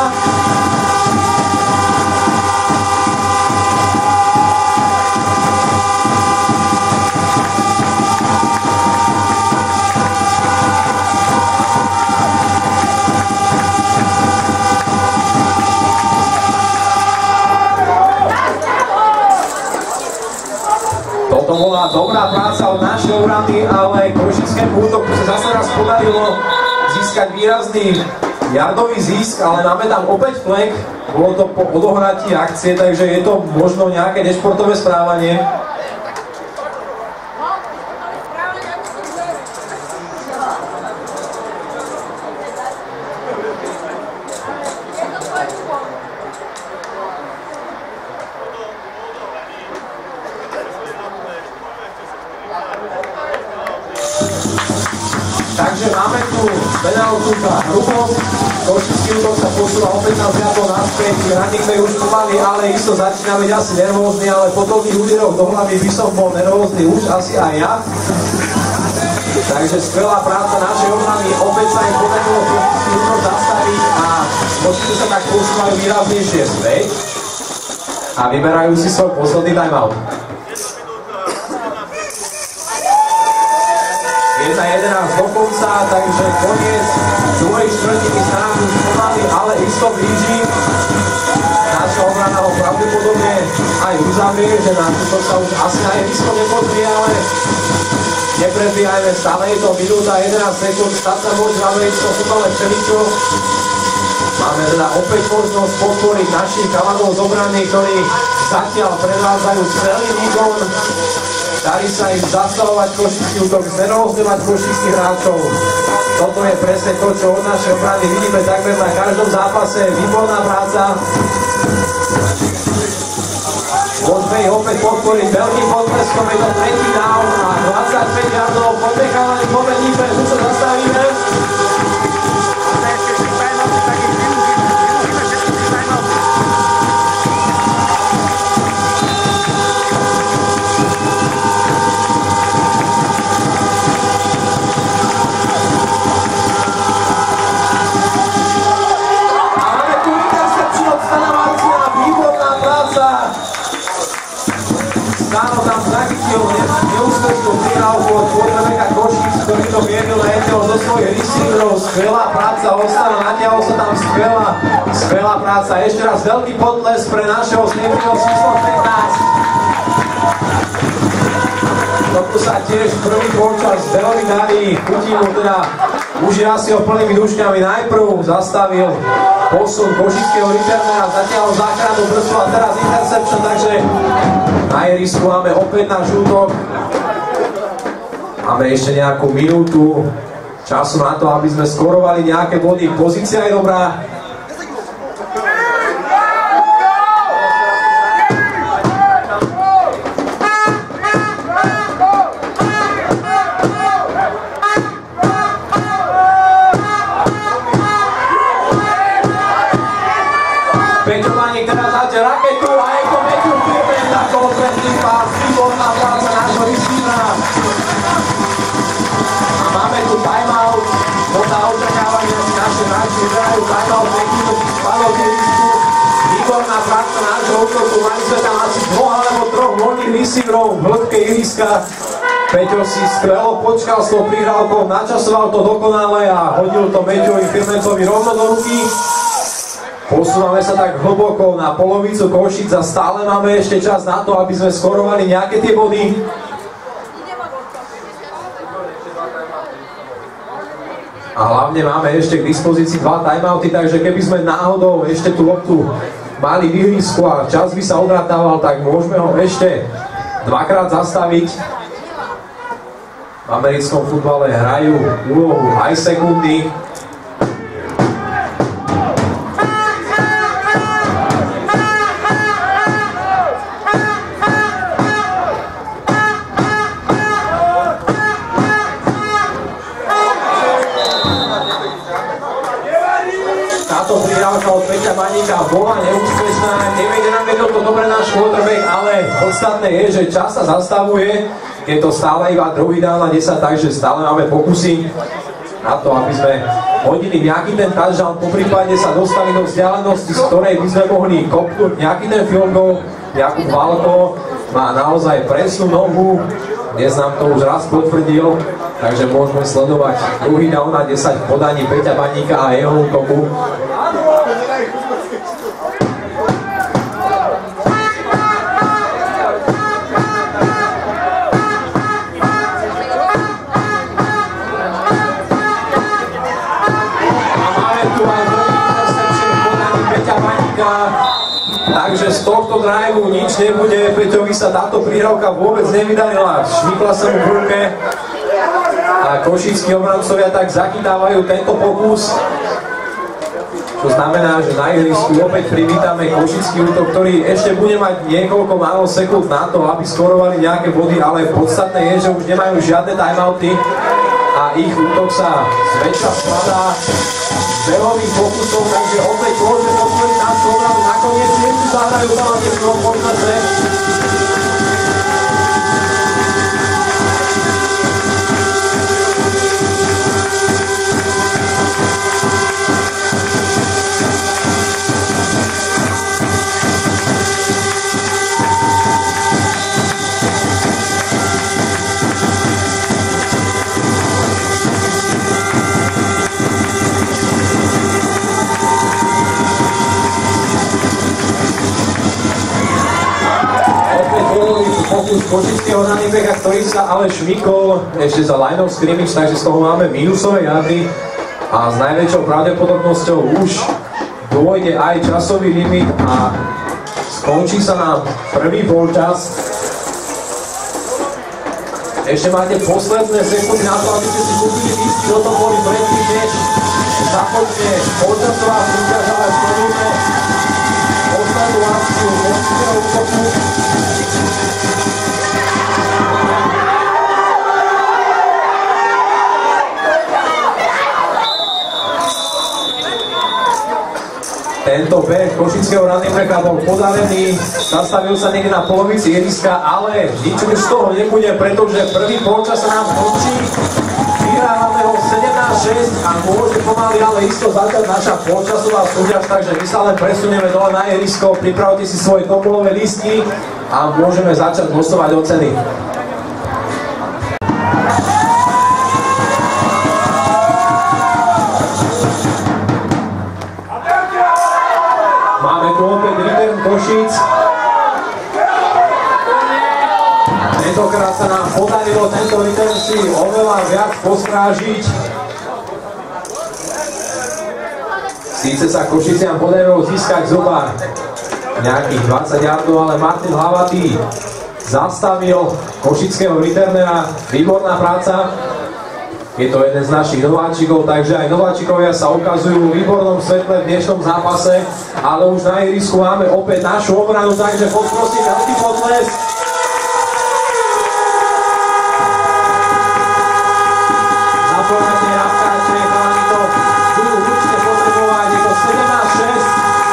To bola dobrá práca od našej obrany, ale košickému útoku sa zase raz podarilo získať výrazný yardový zisk, ale máme tam opäť flag. Bolo to po odohratí akcie, takže je to možno nejaké nešportové správanie. Takže máme tu penáltu za hrubosť. Košický útok sa posúva opäť na zjadlo naspäť. Running back už pomaly, ale isto začína byť asi nervózny, ale po tých úderoch do hlavy by som bol nervózny už asi aj ja. Takže skvelá práca našej obrany. Opäť sa im podarilo košický útok zastaviť a Košice sa tak posúvajú výraznejšie späť a vyberajú si svoj posledný timeout. 1:11 do konca, takže koniec druhej štvrtiny sa nám už pomaly, ale isto blíži. Naša obrana ho pravdepodobne aj uzavrie, že na to sa už asi na ihrisko nepozrie, ale nepredbiehajme, stále je to minúta 11 sekúnd, stať sa môže v americkom futbale všeličo. Máme teda opäť možnosť podporiť našich chalanov z obrany, ktorí zatiaľ predvádzajú celý výkon. Darí sa im zastavovať košický útok, znervózňovať košických hráčov. Toto je presne to, čo od našej obrany vidíme takmer na každom zápase. Výborná práca. Môžeme ich opäť podporiť veľkým podpleskom, je to tretí down a 25 yardov. Poďme chalani, poďme defense, už sa zastavíme. Stáno tam zachytil neúspešný ktorý to viedol na jedného zo svojich receiverov. Skvelá práca, Ostana, natiahol sa tam skvelá práca. Ešte raz veľký potles pre našeho sliepeho číslo 15. Toto sa tiež prvý polčas veľmi darí. Chutí mu teda, už je asi ho plnými dušňami. Najprv zastavil posun košického returnera, zatiaľ záchranu brzdu a teraz interception, takže na ihrisku máme opäť náš útok. Máme ešte nejakú minútu času na to, aby sme skorovali nejaké body. Pozícia je dobrá. Peťovaník teraz dáte raketu a Eko Meťu pripravený na konfetný pás. Výborná práca nášho receivera. A máme tu timeout. Podľa očakávania si naše hráči vybrajú timeout. Nekýto si spadol k ihrisku. Výborná práca nášho útoku. Mali sme tam asi 2 alebo 3 voľných receiverov v hĺbke ihriska. Peťo si skvelo počkal s tou prihrávkou, načasoval to dokonale a hodil to Meťovi Firmentovi rovno do ruky. Posúvame sa tak hlboko na polovicu Košíc a stále máme ešte čas na to, aby sme skorovali nejaké tie body. A hlavne máme ešte k dispozícii 2 timeouty, takže keby sme náhodou ešte tú loptu mali v ihrisku a čas by sa odrátával, tak môžeme ho ešte 2-krát zastaviť. V americkom futbale hrajú úlohu aj sekundy. Táto prihrávka od Peťa Baníka bola neúspešná, nevedel to dobre náš quarterback, ale podstatné je, že čas sa zastavuje, je to stále iba druhý down na 10, takže stále máme pokusy na to, aby sme hodili nejaký ten touchdown, poprípade sa dostali do vzdialenosti, z ktorej by sme mohli kopnúť nejaký ten field goal. Jakub Valko má naozaj presnú nohu, dnes nám to už raz potvrdil, takže môžeme sledovať druhý down na 10 v podaní Peťa Baníka a jeho útoku. Takže z tohto driveu nič nebude, Peťovi sa táto prihrávka vôbec nevydarila, šmykla sa mu v ruke a košickí obrancovia tak zachytávajú tento pokus, čo znamená, že na ihrisku opäť privítame košický útok, ktorý ešte bude mať niekoľko málo sekúnd na to, aby skorovali nejaké body, ale podstatné je, že už nemajú žiadne timeouty a ich útok sa zväčša skladá veľovým pokusom, takže opäť môžeme podporiť náš program. Nakoniec niekto zahrajú veľmi v tom počase. Pokus košického running backa, ktorý sa ale šmykol ešte za line of scrimmage, takže z toho máme minusové yardy a s najväčšou pravdepodobnosťou už dôjde aj časový limit a skončí sa nám prvý polčas. Ešte máte posledné sekundy na to, aby ste si kúpili lístky, toto boli predtým, než započne polčasová súťaž, ale sledujme poslednú akciu košického útoku. Tento beh košického running backa bol podarený, zastavil sa niekde na polovici ihriska, ale nič už z toho nebude, pretože prvý polčas sa nám končí. Vyhrávame ho 17-6 a môže pomaly ale isto začať naša polčasová súťaž, takže my sa len presunieme dole na ihrisko, pripravte si svoje tombolové lístky a môžeme začať losovať o ceny. Košíc. Tentokrát sa nám podarilo tento return si oveľa viac postrážiť. Síce sa Košiciam podarilo získať zhruba nejakých 20 yardov, ale Martin Hlavatý zastavil košického returnera. Výborná práca. Je to jeden z našich nováčikov, takže aj nováčikovia sa ukazujú v výbornom svetle v dnešnom zápase, ale už na ihrisku máme opäť našu obranu, takže poprosím veľký potlesk. Zapojate rabkáče, chalani to budú určite potrebovať, je to 17-6.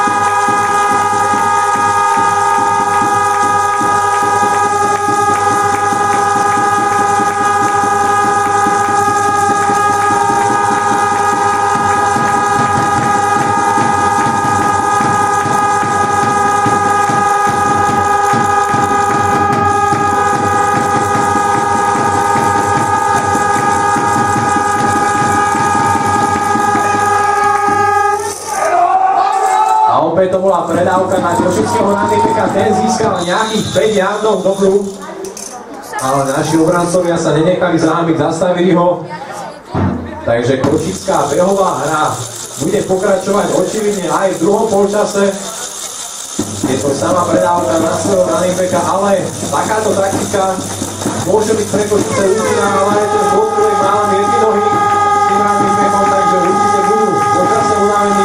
To bola predávka na košického runningbacka, ten získal nejakých 5 yardov dobrú, ale naši obrancovia sa nenechali zahámiť, zastavili ho, takže košická behová hra bude pokračovať očividne aj v druhom polčase. Je to sama predávka na svojho runningbacka, ale takáto taktika môže byť pre Košice účinná, ale aj ten potrebuje málo miedny nohy s tým runningbackom, takže určite budú počasie unavení.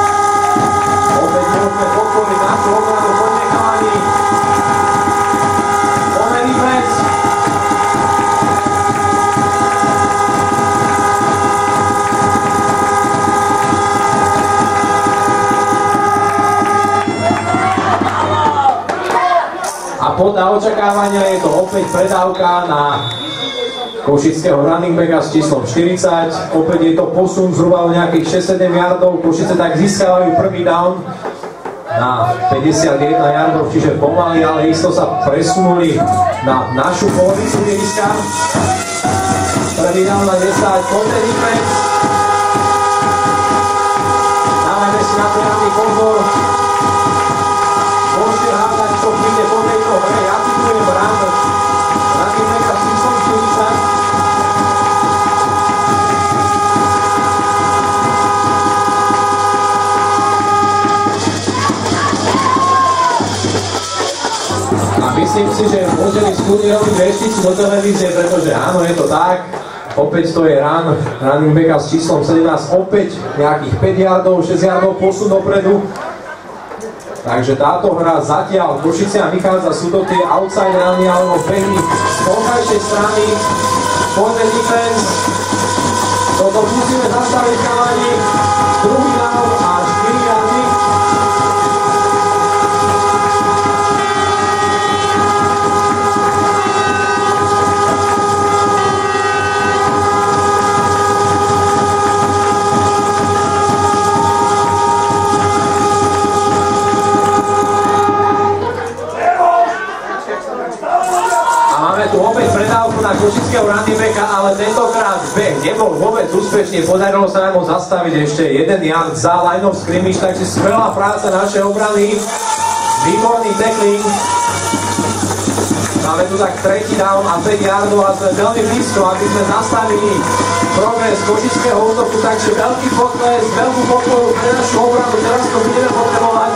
Môžeme podporiť našu obranu, poďme chalani. Poďme defense. A podľa očakávania je to opäť predávka na košického runningbacka s číslom 40. Opäť je to posun zhruba o nejakých 6-7 yardov. Košice tak získavajú prvý down na 51 yardov, čiže pomaly, ale isto sa presunuli na našu polovicu ihriska. Prvý down na 10, poďte defense. Dávajme si na to nejaký pozor. Môžete hádať, čo príde po tejto hre. Ja typujem ráno. Runningbacka s číslom 40. Myslím si, že môžeme skúsiť robiť vešticu do televízie, pretože áno, je to tak. Opäť to je runningbacka s číslom 17, opäť nejakých 5 yardov, 6 yardov posun dopredu. Takže táto hra zatiaľ Košiciam vychádza, sú to tie outside runy alebo behy z vonkajšej strany. Poďme defense. Toto musíme zastaviť chalani. Druhý down a 4 yardy. Tu opäť predávku na košického runningbacka, ale tentokrát beh nebol vôbec úspešný, podarilo sa nám ho zastaviť ešte 1 yard za line of scrimmage, takže skvelá práca našej obrany, výborný tackling. Máme tu tak tretí down a 5 yardov a sme veľmi blízko, aby sme zastavili progres košického útoku, takže veľký potles, veľkú podporu pre našu obranu, teraz to budeme potrebovať.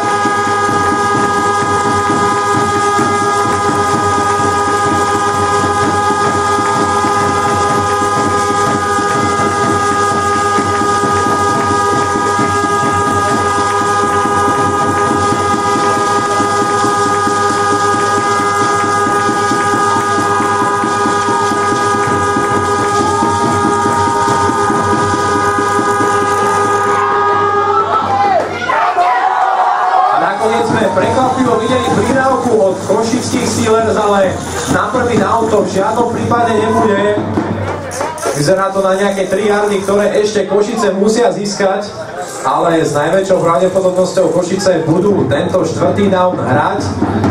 Prekvapivo videli pridávku od košických Steelers, ale na prvý down to v žiadnom prípade nebude. Vyzerá to na nejaké 3 yardy, ktoré ešte Košice musia získať, ale s najväčšou pravdepodobnosťou Košice budú tento 4. down hrať.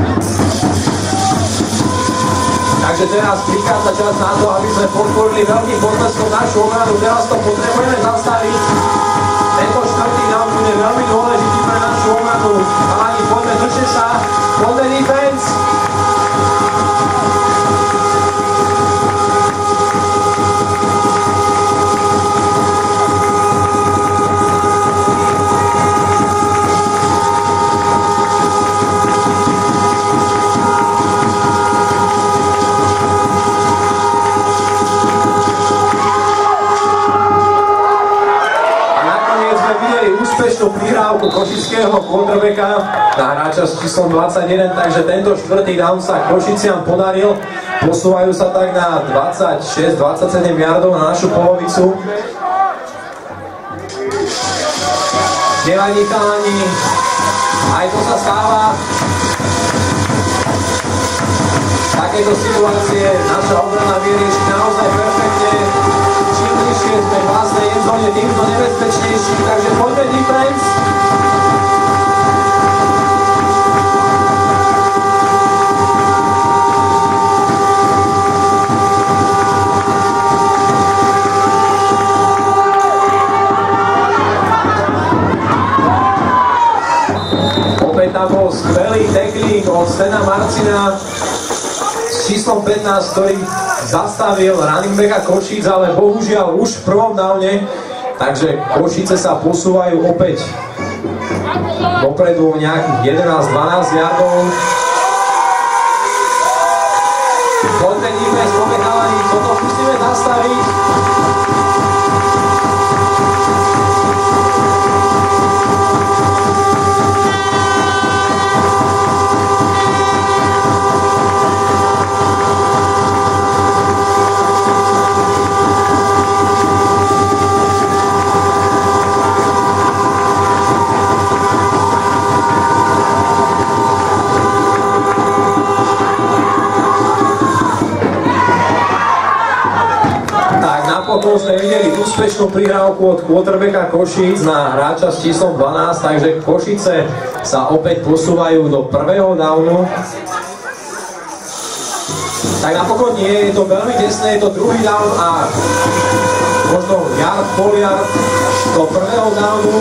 Takže teraz prichádza čas na to, aby sme podporili veľkým potleskom našu obranu. Teraz to potrebujeme zastaviť. Tento 4. down bude veľmi dôležitý pre našu obranu. Chalani, poďme, držte sa. prihrávku košického quarterbacka na hráča s číslom 21, takže tento štvrtý down sa Košiciam podaril. Posúvajú sa tak na 26-27 yardov na našu polovicu. Nevadí chalani, aj to sa stáva. Takéto situácie naša obrana vyrieši naozaj perfektne. Čím bližšie sme v vlastnej endzóne, tým to nebezpečnejší, takže poďme defense. Opäť tam bol skvelý tackling od Stena Marcina s číslom 15, ktorý zastavil running backa Košíc, ale bohužiaľ už v prvom downe, takže Košice sa posúvajú opäť dopredu nejakých 11-12 yardov. Poďme defense, poďme chalani, toto musíme zastaviť. Napokon sme videli úspešnú prihrávku od quarterbacka Košíc na hráča s číslom 12, takže Košice sa opäť posúvajú do prvého downu. Tak napokon nie, je to veľmi tesné, je to druhý down a možno yard, pol yard do prvého downu.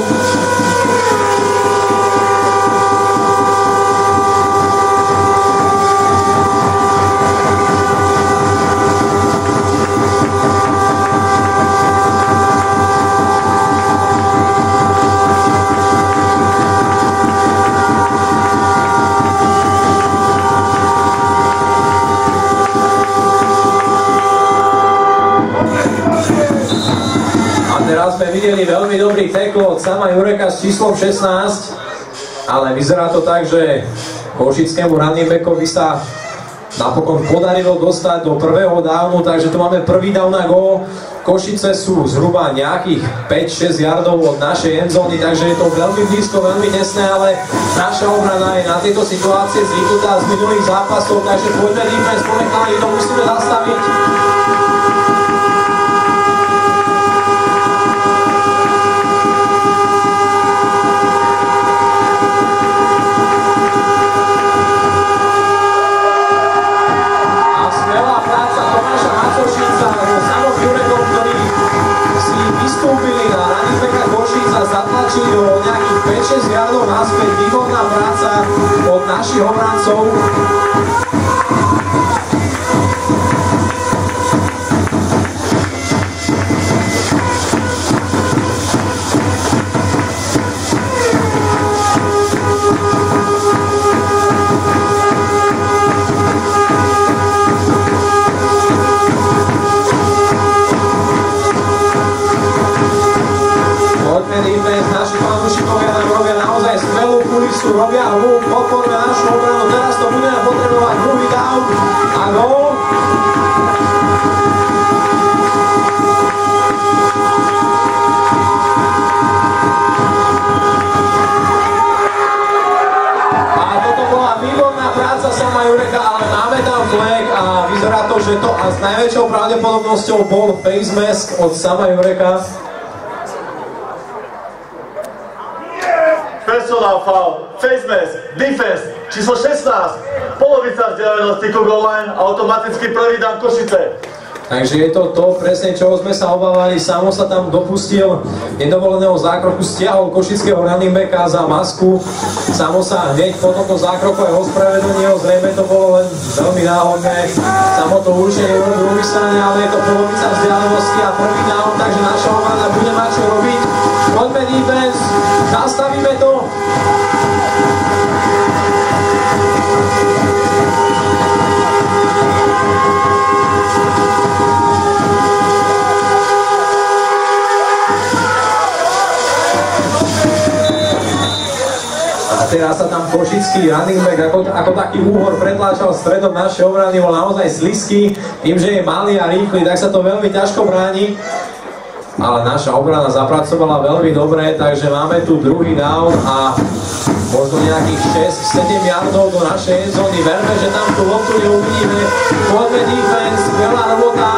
Teraz sme videli veľmi dobrý tackle od Sama Jureka s číslom 16, ale vyzerá to tak, že košickému running backovi sa napokon podarilo dostať do prvého downu, takže tu máme prvý down na go. Košice sú zhruba nejakých 5-6 yardov od našej endzóny, takže je to veľmi blízko, veľmi tesné, ale naša obrana je na tieto situácie zvyknutá z minulých zápasov, takže poďme defense, ponechali, to musíme zastaviť. Zatlačili ho nejakých 5-6 yardov naspäť, výborná práca od našich obrancov. Naši fanúšikovia nám robia naozaj skvelú kulisu, robia hru, podporujeme našu obranu, teraz to budeme potrebovať druhý down a gól. A toto bola výborná práca Sama Jureka, ale máme tam flag a vyzerá to, že to a s najväčšou pravdepodobnosťou bol face mask od Sama Jureka. Personal foul, face mask, defense, číslo 16, polovica vzdialenosti ku goal line, automaticky prvý down Košice. Takže je to to presne, čoho sme sa obávali. Samo sa tam dopustil nedovoleného zákroku, stiahol košického running backa za masku. Samo sa hneď po tomto zákroku aj ospravedlnil, zrejme to bolo len veľmi náhodné. Samo to určite neurobil umyselne, ale je to polovica vzdialenosti a prvý down, takže naša obrana bude mať čo robiť. Poďme defense, zastavíme to. A teraz sa tam košický running back ako taký úhor pretláčal stredom našej obrany, bol naozaj slizký. Tým, že je malý a rýchly, tak sa to veľmi ťažko bráni. Ale naša obrana zapracovala veľmi dobre, takže máme tu druhý down a možno nejakých 6-7 yardov do našej endzóny. Verme, že tam tú loptu neuvidíme. Poďme defense, veľa robota.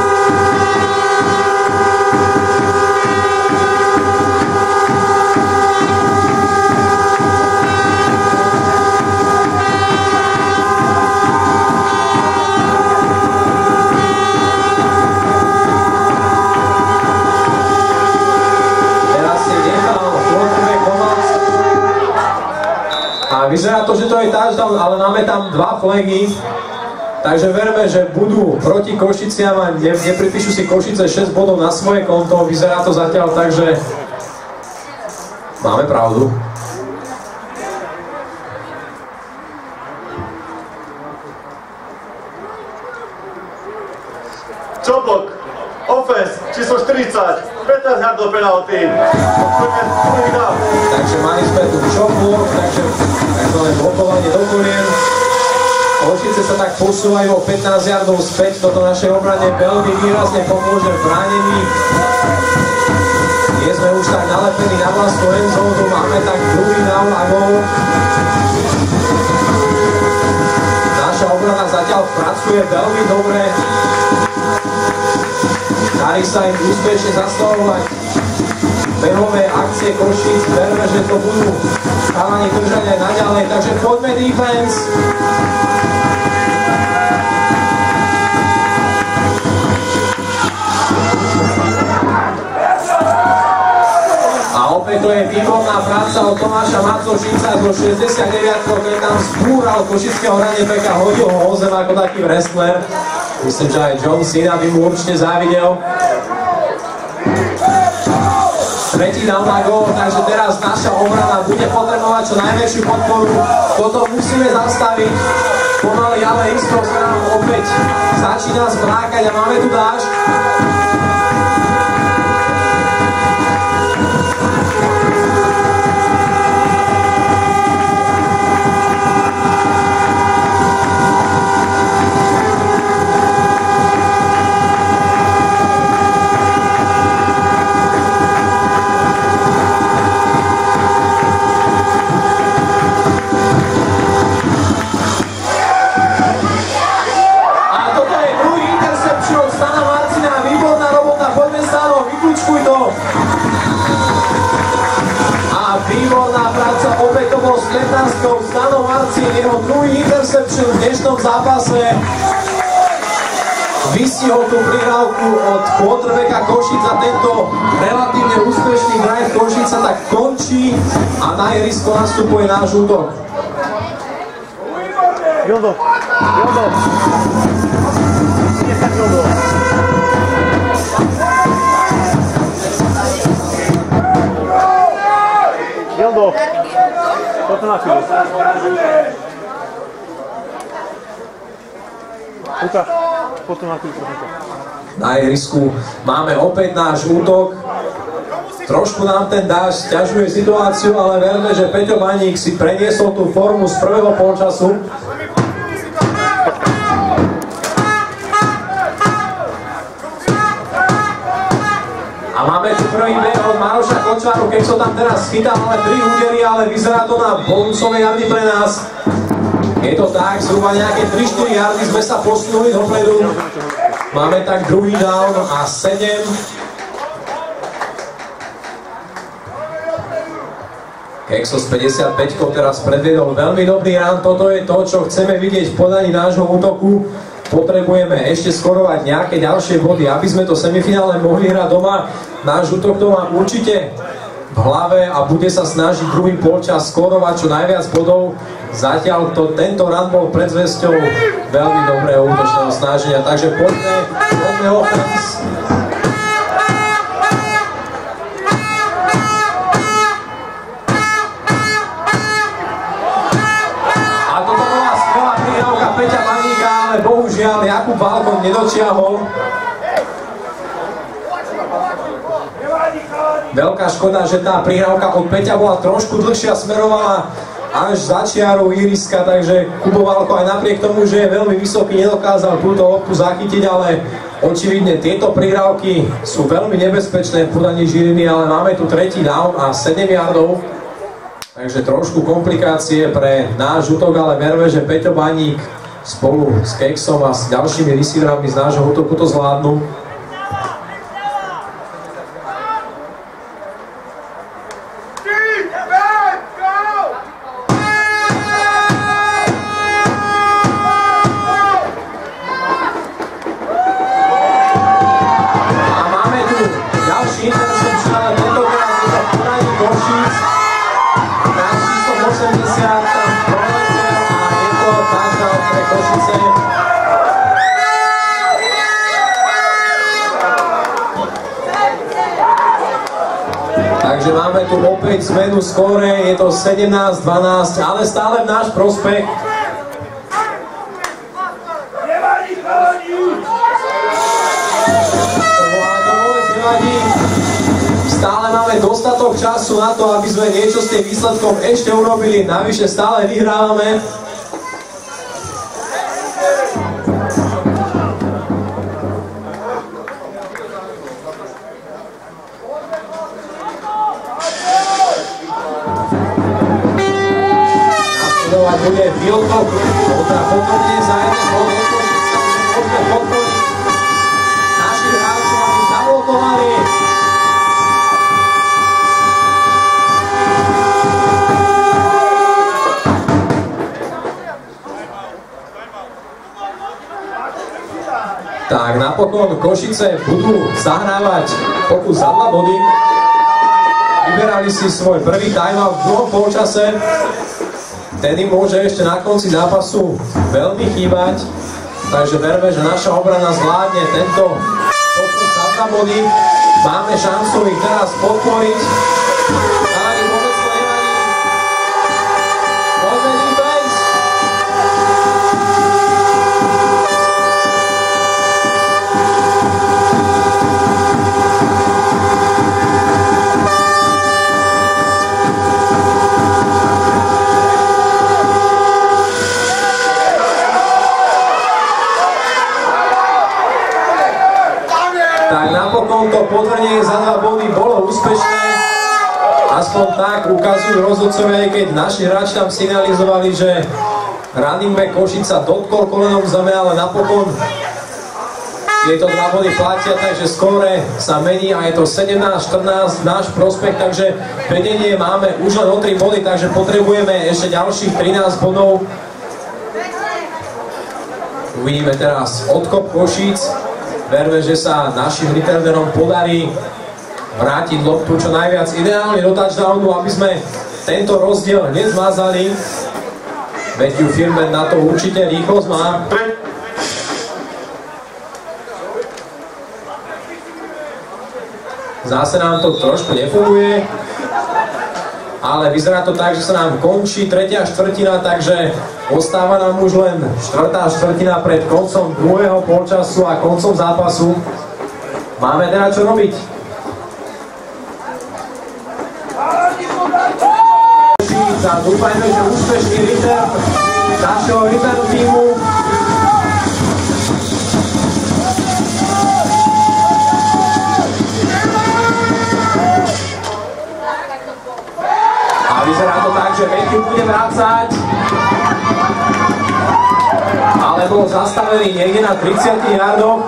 Vyzerá to, že to je touchdown, ale máme tam 2 flagy, takže verme, že budú proti Košiciam a nepripíšu si Košice 6 bodov na svoje konto. Vyzerá to zatiaľ tak, že máme pravdu. Čopok, offense, číslo 40, 15 yardov penalty. Takže mali sme tu chop-block, takže takzvané blokovanie do kolien. Košice sa tak posúvajú o 15 yardov späť, toto našej obrane veľmi výrazne pomôže v bránení. Nie sme už tak nalepení na vlastnú endzónu, máme tak druhý down a gól. Naša obrana zatiaľ pracuje veľmi dobre. Darí sa im úspešne zastavovať behové akcie Košíc. Verme, že to budú chalani držať aj naďalej, takže poďme defense. A opäť to je výborná práca od Tomáša Macošinca zo 69, ktorý tam zbúral košického runningbacka, hodil ho o zem ako taký wrestler. Myslím, že aj John Cena by mu určite závidel. Tretí down na gól, takže teraz naša obrana bude potrebovať čo najväčšiu podporu. Toto musíme zastaviť. Pomaly, ale isto sa nám opäť začína zmrákať a máme tu dážď. Výborná práca, opäť to bol s 15-kou Stano Marcin, jeho druhý interception v dnešnom zápase. Vystihol tú prihrávku od quarterbacka Košic a tento relatívne úspešný drive Košic sa tak končí a na ihrisko nastupuje náš útok. Jondo. Jondo, poď na chvíľu. Lukáš, poď na chvíľu, prosím. Na ihrisku máme opäť náš útok. Trošku nám ten dážď sťažuje situáciu, ale verme, že Peťo Baník si preniesol tú formu z prvého polčasu. A máme tu prvý beh od Maroša Kočáru, keď som tam teraz chytal, ale 3 údery, ale vyzerá to na bonusové jardy pre nás. Je to tak, zhruba nejaké 3-4 yardy sme sa posunuli dopredu. Máme tak druhý down a 7. Kexos 55 teraz predviedol veľmi dobrý run, toto je to, čo chceme vidieť v podaní nášho útoku. Potrebujeme ešte skorovať nejaké ďalšie body, aby sme to semifinále mohli hrať doma. Náš útok to má určite v hlave a bude sa snažiť druhý polčas skorovať čo najviac bodov. Zatiaľ tento run bol predzvesťou veľmi dobrého útočného snaženia, takže poďme offense. Peťa Baníka, ale bohužiaľ Jakub Valkon nedočiahol. veľká škoda, že tá prihrávka od Peťa bola trošku dlhšia, smerovala až za čiaru ihriska, takže Kubo Valko aj napriek tomu, že je veľmi vysoký, nedokázal túto loptu zachytiť, ale očividne tieto prihrávky sú veľmi nebezpečné v podaní Žiliny, ale máme tu tretí down a 7 yardov, takže trošku komplikácie pre náš útok, ale verme, že Peťo Baník spolu s Keksom a s ďalšími receiverami z nášho útoku to zvládnu. Takže máme tu opäť zmenu skóre, je to 17-12, ale stále v náš prospech. Stále máme dostatok času na to, aby sme niečo s tým výsledkom ešte urobili, navyše stále vyhrávame. Bude výlkov, kontra potvrdne za jeden bod môžeme podporiť našich hráčov, aby zablokovali. Tak napokon Košice budú zahrávať pokus za 2 body. Vyberali si svoj prvý timeout v druhom polčase. Ten im môže ešte na konci zápasu veľmi chýbať, takže verme, že naša obrana zvládne tento pokus za 2 body. Máme šancu ich teraz podporiť. Ale vôbec to nevadí. Poďme defense. Tak napokon to potvrdenie za 2 body bolo úspešné. Aspoň tak ukazujú rozhodcovia, aj keď naši hráči tam signalizovali, že running back Košica dotkol kolenom zeme, ale napokon tieto 2 body platia, takže skóre sa mení a je to 17-14 náš prospech, takže vedenie máme už len o 3 body, takže potrebujeme ešte ďalších 13 bodov. Uvidíme teraz odkop Košíc. Verme, že sa našim returnerom podarí vrátiť loptu čo najviac ideálne do touchdownu, aby sme tento rozdiel nezmazali. Matthew Firman na to určite rýchlosť má. Zase nám to trošku nefunguje, ale vyzerá to tak, že sa nám končí tretia štvrtina, takže ostáva nám už len štvrtá štvrtina pred koncom druhého polčasu a koncom zápasu. Máme teda čo robiť. A dúfajme, že úspešný return našeho return týmu. A vyzerá to tak, že Matthew bude vrácať. Ale bol zastavený niekde na 30 yardoch.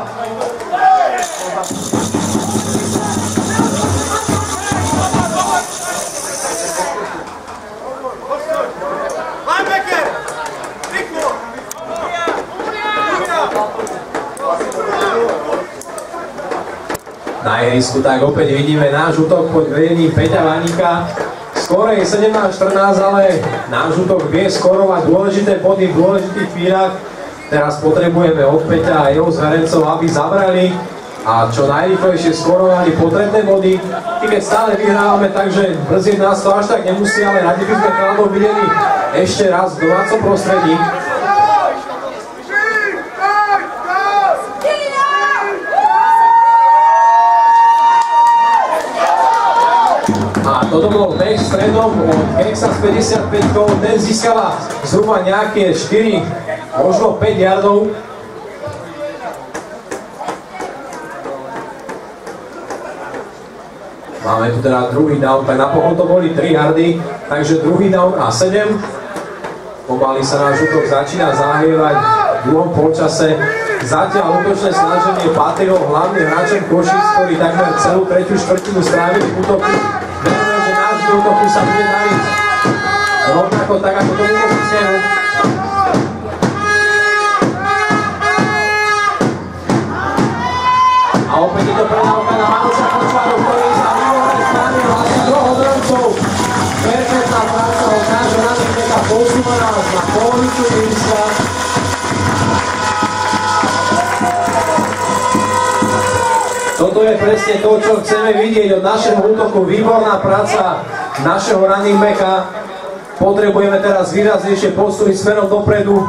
Na ihrisku tak opäť vidíme náš útok pod vedením Peťa Vaníka. Skóre je 17-14, ale náš útok vie skorovať dôležité body v dôležitých chvíľach. Teraz potrebujeme od Peťa a jeho zverencov, aby zabrali a čo najrýchlejšie skorovali potrebné body. I keď stále vyhrávame, takže brziť nás to až tak nemusí, ale radi by sme chlapov videli ešte raz v domácom prostredí. pádom od Kexa s 55-kou, ten získala zhruba nejaké 4, možno 5 yardov. Máme tu teda druhý down, tak napokon to boli 3 yardy, takže druhý down a 7. Pomaly sa náš útok začína zahrievať v druhom polčase. Zatiaľ útočné snaženie patrilo hlavným hráčom Košíc, ktorí takmer celú tretiu štvrtinu strávili v útoku. Veríme, že náš útoku sa bude dariť rovnako tak ako tomu Košicnému. A opäť je to predávka na Maroša Kočvarov, ktorý sa výborné strany vlastne dvoch obroncov. Perfektná práca od nášho running backa posúva nás na polovicu ihriska. Toto je presne to, čo chceme vidieť od našeho útoku. Výborná práca našeho running backa. Potrebujeme teraz výraznejšie posúviť smerom dopredu.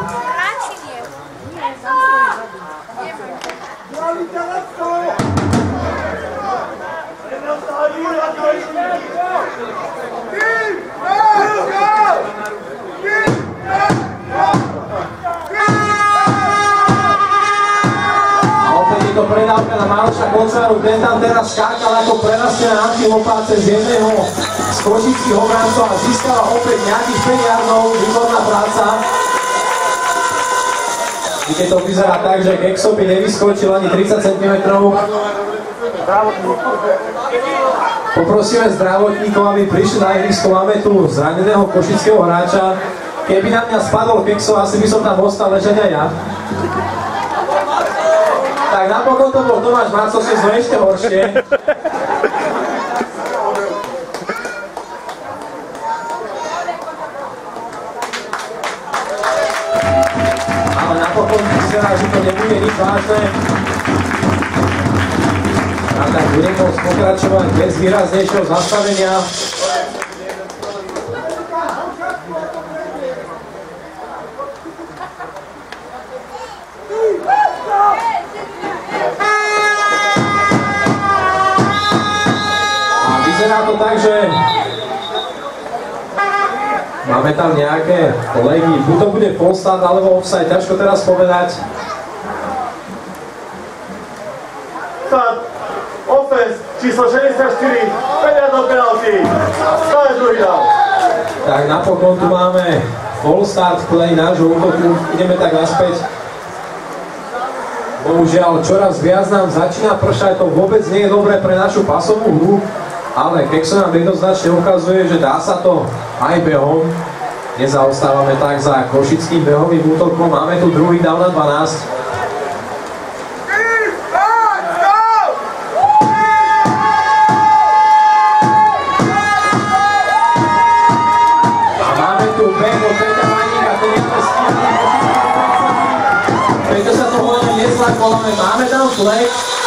To predávka na Maroša Kočvaru, ten tam teraz skákal ako prerastie na antilopáce z jedného z košických obrancov a získala opäť nejakých 5 yardov, výborná práca. I keď to vyzerá tak, že Kexo by nevyskočil ani 30 cm. Poprosíme zdravotníkov, aby prišli na ihrisko, máme tu zraneného košického hráča. Keby na mňa spadol Kexo, asi by som tam ostal ležať aj ja. Tak napokon to bol Tomáš Marcov, si sme ešte horšie. Ale napokon vyzerá, že to nebude nič vážne. A tak budem môcť pokračovať bez výraznejšieho zastavenia. Vyzerá to tak, že máme tam nejaké kolegy, buď to bude false start alebo offside, ťažko teraz povedať. Start, offense, číslo 64, 5 yardov penalty, to je druhý down. Tak napokon tu máme false start v play nášho útoku, ideme tak naspäť. Bohužiaľ, čoraz viac nám začína pršať, to vôbec nie je dobré pre našu pasovú hru. Ale Kexo nám jednoznačne ukazuje, že dá sa to aj behom. Nezaostávame tak za košickým behovým útokom. Máme tu druhý down na 12. A máme tu beh od Peťa Majníka, ten je prestíhaný. Preto sa to hlavne nezlakoláme. Máme tam flag.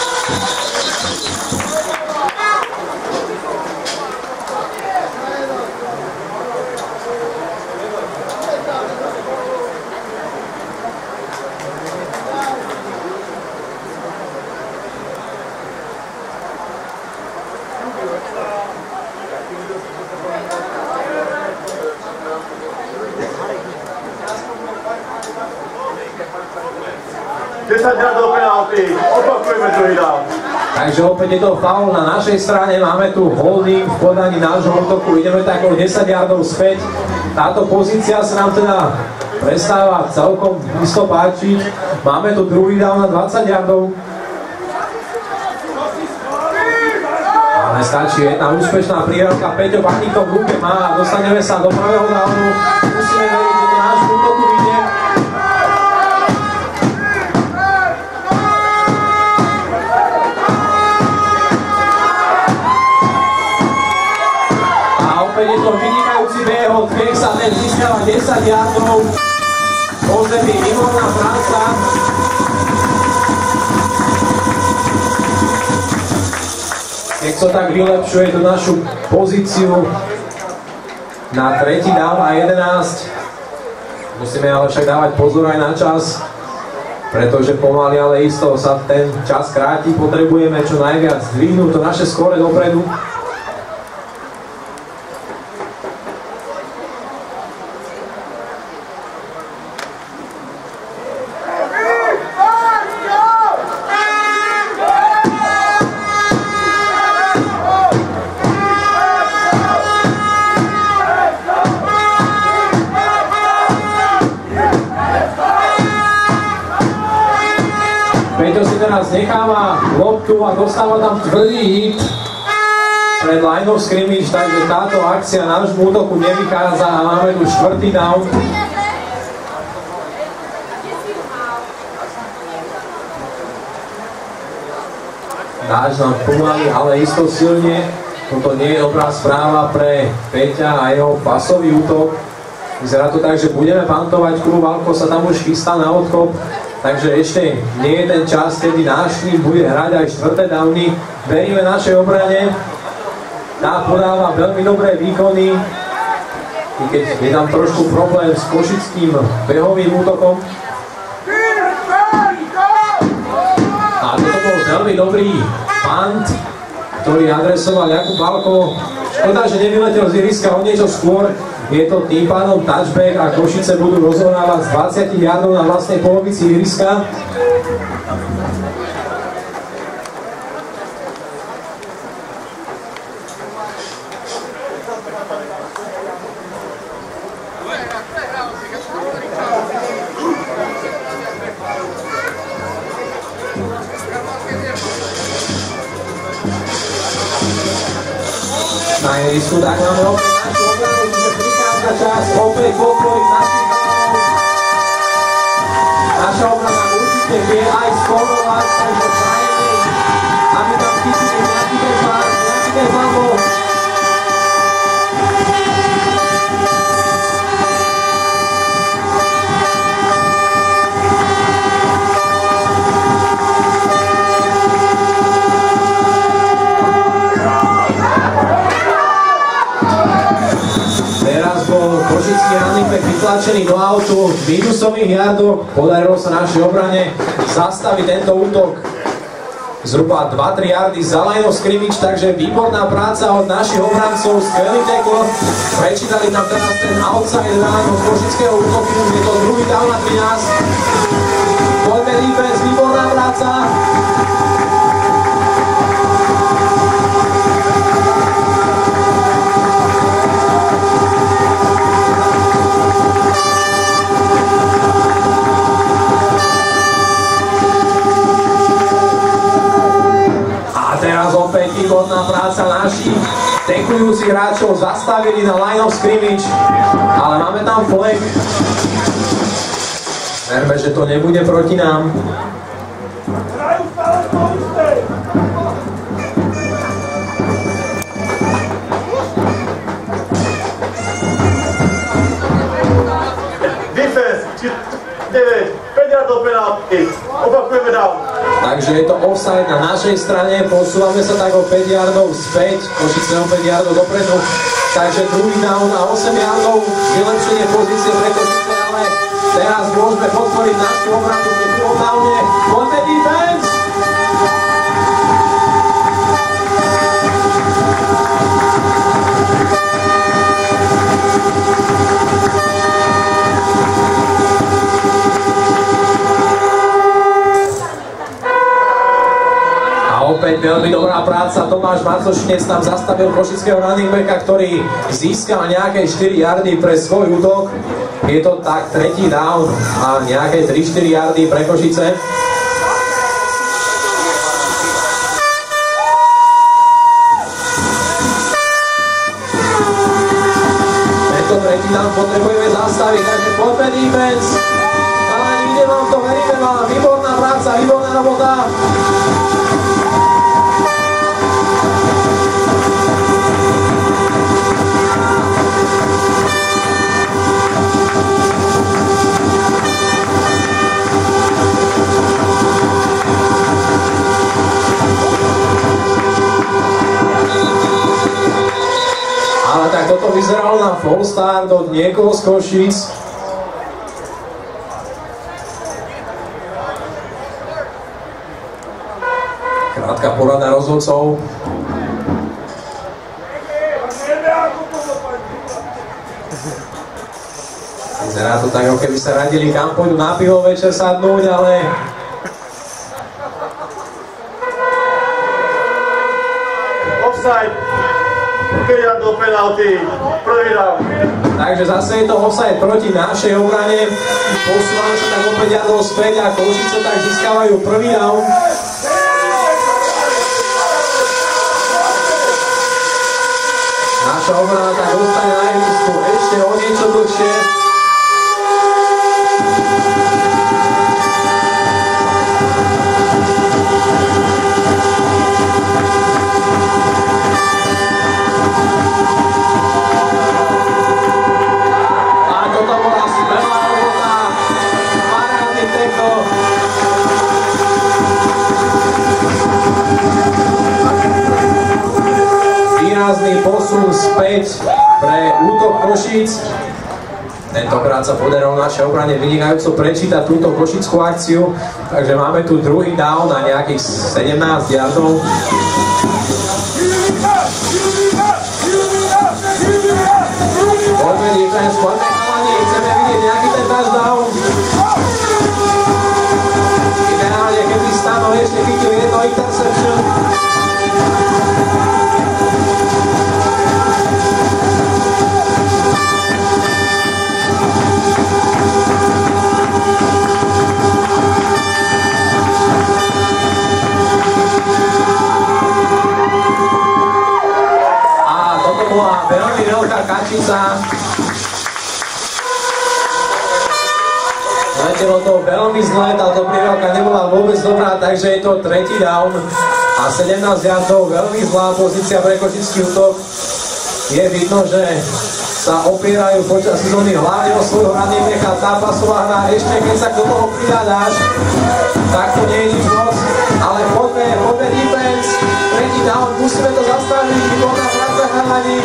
Opakujeme druhý down. Takže opäť je to faul na našej strane, máme tu holding v podaní nášho útoku, ideme tak o 10 yardov späť. Táto pozícia sa nám teda prestáva celkom isto páčiť. Máme tu druhý down na 20 yardov. Ale stačí jedna úspešná prihrávka, Peťo Baníkov v ruke má a dostaneme sa do prvého downu. Musíme veriť, že to náš útoku vyjde. Je to vynikajúci beh od Kexa, ten získava 10 yardov. Po zemi výborná práca. Kexo tak vylepšuje tú našu pozíciu na tretí down a 11. Musíme ale však dávať pozor aj na čas, pretože pomaly, ale isto sa ten čas kráti. Potrebujeme čo najviac zdvihnúť to naše skóre dopredu. teraz necháva loptu a dostáva tam tvrdý hit pred line of scrimmage, takže táto akcia nášmu útoku nevychádza a máme tu 4. down. Dáš nám pomaly, ale isto silne. Toto nie je dobrá správa pre Peťa a jeho pasový útok. Vyzerá to tak, že budeme pantovať, klub Valko sa tam už chystá na odkop, takže ešte nie je ten čas, kedy náš tým bude hrať aj 4. downy. Veríme našej obrane. Tá podáva veľmi dobré výkony, i keď je tam trošku problém s košickým behovým útokom. A toto bol veľmi dobrý punt, ktorý adresoval Jakub Valko. Škoda, že nevyletel z ihriska o niečo skôr. Je to tým pádom touchback a Košice budú rozohrávať z 20 yardov na vlastnej polovici ihriska. Na ihrisku tak máme opäť našu obranu, že prichádza čas opäť podporiť našich hlavov. Naša obrana určite vie aj skorovať, takže prajeme, aby tam chytili nejaký ten bol. Košický running back vytlačený do autu v minusových yardoch. Podarilo sa našej obrane zastaviť tento útok zhruba 2-3 yardy za line of scrimmage, takže výborná práca od našich obrancov, skvelý tackle. Prečítali tam teraz ten outside run od košického útoku, je to druhý down na 13. Poďme defense, výborná práca. Výborná práca našich tackujúcich hráčov, zastavili na line of scrimmage, ale máme tam flag. Verme, že to nebude proti nám. Defense, 9, 5 yardov penalty, opakujeme down. Takže je to offside na našej strane, posúvame sa tak o 5 yardov späť, Košice o 5 yardov dopredu, takže druhý down a 8 yardov, vylepšenie pozície pre Košice, ale teraz môžeme podporiť našu obranu pri druhom downe. Poďme defense! Opäť veľmi dobrá práca, Tomáš Marcošinec tam zastavil košického running backa, ktorý získal nejaké 4 yardy pre svoj útok. Je to tak tretí down a nejaké 3-4 yardy pre Košice. Tento tretí down potrebujeme zastaviť, takže poďme defense. Ale nikde vám to, veríme vám, výborná práca, výborná robota. Ale tak toto vyzeralo na false start od niekoho z Košíc. Krátka porada rozhodcov. Vyzerá to tak, ako keby sa radili, kam pôjdu na pivo večer sadnúť, ale offside. 5 yardov penalty, prvý down. Takže zase je to offside proti našej obrane. Posúvajú sa tak opäť jardov späť a Košice tak získavajú prvý down. Naša obrana tak dostane na ihrisku ešte o niečo dlhšie. Výrazný posun späť pre útok Košíc. Tentokrát sa podarilo našej obrane vynikajúco prečítať túto košickú akciu, takže máme tu druhý down na nejakých 17 yardov. Poďme defense, poďme chalani, chceme vidieť nejaký ten touchdown. Ideálne, keby Stano ešte chytil jedno interception. Bola veľmi veľká kačica. Letelo to veľmi zle, táto prihrávka nebola vôbec dobrá, takže je to tretí down a 17 yardov, veľmi zlá pozícia pre košický útok. Je vidno, že sa opierajú počas sezóny hlavne o svojho running backa, tá pasová hra, ešte keď sa do toho pridáš, tak to nie je nič moc, ale poďme defense, tretí down, musíme to zastaviť, výborná práca chalani.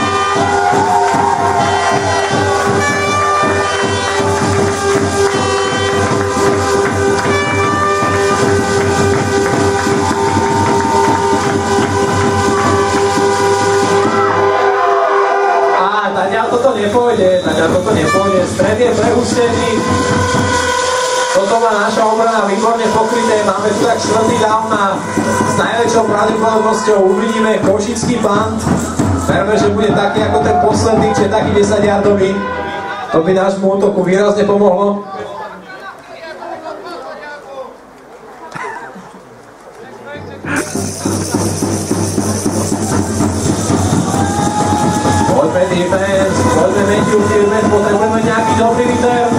Toto nepôjde, stred je prehustený. Toto má naša obrana výborne pokryté, máme tu tak štvrtý down a s najväčšou pravdepodobnosťou uvidíme košický punt. Verme, že bude taký ako ten posledný, čiže taký 10-yardový. To by nášmu útoku výrazne pomohlo. Poďme defense, poďme Matthew Tillman, potrebujeme nejaký dobrý return.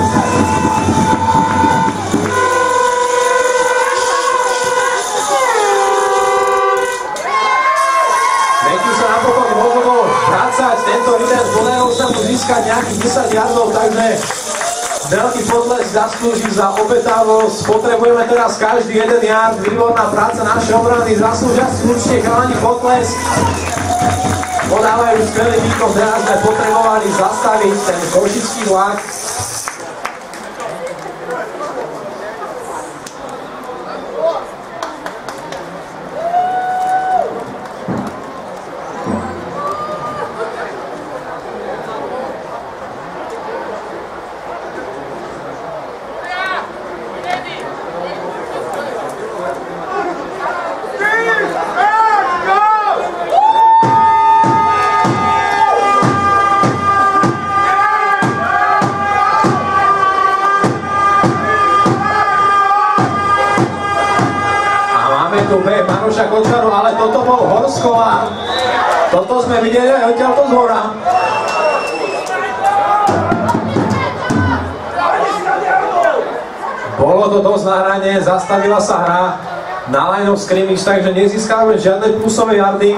Matthew sa napokon rozhodol vracať, tento return podarilo sa mu získať nejakých 10 yardov, takže veľký potlesk zaslúži za obetavosť. Potrebujeme teraz každý 1 yard, výborná práca našej obrany, zaslúžia si určite chalani potlesk. Podávajú skvelý výkon, teraz sme potrebovali zastaviť ten košický vlak. Maroša Kočaru, ale toto bol Horskova. Toto sme videli aj odtiaľto z hora. Bolo to dosť na hrane, zastavila sa hra na line of scrimmage, takže nezískávame žiadne plusové yardy.